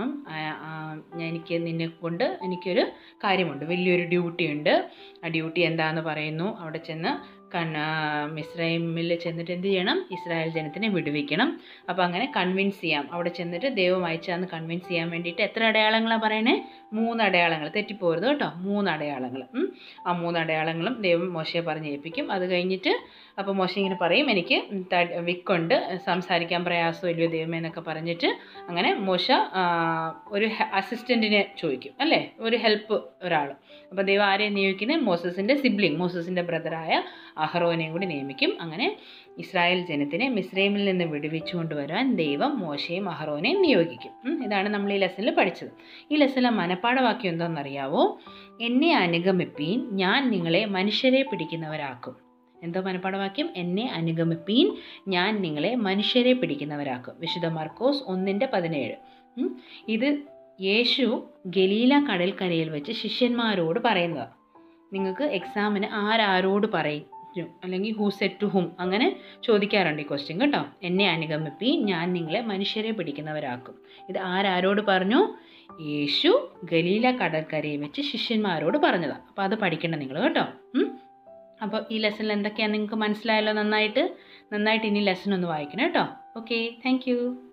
നിന്നെ കൊണ്ട് എനിക്കൊരു കാര്യമുണ്ട്, വലിയൊരു ഡ്യൂട്ടി ഉണ്ട്. ആ ഡ്യൂട്ടി എന്താണെന്ന് പറയുന്നു. അവിടെ ചെന്ന് മിസ്രൈമിൽ ചെന്നിട്ട് എന്ത് ചെയ്യണം? ഇസ്രായേൽ ജനത്തിനെ വിടുവിക്കണം. അപ്പോൾ അങ്ങനെ കൺവിൻസ് ചെയ്യാം. അവിടെ ചെന്നിട്ട് ദൈവം അയച്ചാന്ന് കൺവിൻസ് ചെയ്യാൻ വേണ്ടിയിട്ട് എത്ര അടയാളങ്ങളാണ് പറയണേ? 3 അടയാളങ്ങൾ. തെറ്റിപ്പോരുത് കേട്ടോ, 3 അടയാളങ്ങൾ. ആ 3 അടയാളങ്ങളും ദൈവം മോശയെ പറഞ്ഞ് ഏൽപ്പിക്കും. അത് കഴിഞ്ഞിട്ട് അപ്പോൾ മോശ ഇങ്ങനെ പറയും, എനിക്ക് വിക്കുണ്ട്, സംസാരിക്കാൻ പ്രയാസമില്ലയോ ദൈവമേ എന്നൊക്കെ പറഞ്ഞിട്ട് അങ്ങനെ മോശ ഒരു അസിസ്റ്റൻറ്റിനെ ചോദിക്കും, അല്ലേ? ഒരു ഹെൽപ്പ് ഒരാൾ. അപ്പോൾ ദൈവം ആരെയും നിയോഗിക്കുന്നത്? മോസസിൻ്റെ സിബ്ലിങ്, മോസസിൻ്റെ ബ്രദറായ അഹറോനെയും കൂടി നിയമിക്കും. അങ്ങനെ ഇസ്രായേൽ ജനത്തിനെ മിസ്രൈമിൽ നിന്ന് വിടുവിച്ചുകൊണ്ട് വരാൻ ദൈവം മോശയും അഹറോനെയും നിയോഗിക്കും. ഇതാണ് നമ്മൾ ഈ ലെസണിൽ പഠിച്ചത്. ഈ ലെസണിലെ മനപ്പാഠവാക്യം എന്താണെന്നറിയാവോ? എന്നെ അനുഗമിപ്പീൻ, ഞാൻ നിങ്ങളെ മനുഷ്യരെ പിടിക്കുന്നവരാക്കും. എന്താ മനപ്പാഠവാക്യം? എന്നെ അനുഗമിപ്പീൻ, ഞാൻ നിങ്ങളെ മനുഷ്യരെ പിടിക്കുന്നവരാക്കും. വിശുദ്ധ മർക്കോസ് 1:17. ഇത് യേശു ഗലീല കടൽക്കരയിൽ വെച്ച് ശിഷ്യന്മാരോട് പറയുന്നതാണ്. നിങ്ങൾക്ക് എക്സാമിന് ആരോട് പറയും, അല്ലെങ്കിൽ ഹൂ സെറ്റ് ടു ഹും, അങ്ങനെ ചോദിക്കാറുണ്ട് ഈ ക്വസ്റ്റ്യൻ കേട്ടോ. എന്നെ അനുഗമിപ്പീൻ, ഞാൻ നിങ്ങളെ മനുഷ്യരെ പിടിക്കുന്നവരാക്കും. ഇത് ആരോട് പറഞ്ഞു? യേശു ഗലീല കടൽക്കരയിൽ വെച്ച് ശിഷ്യന്മാരോട് പറഞ്ഞതാണ്. അപ്പോൾ അത് പഠിക്കണം നിങ്ങൾ കേട്ടോ. അപ്പോൾ ഈ ലെസണിൽ എന്തൊക്കെയാണ് നിങ്ങൾക്ക് മനസ്സിലായല്ലോ? നന്നായിട്ട് ഇനി ലെസൺ ഒന്ന് വായിക്കണം കേട്ടോ. Okay, thank U.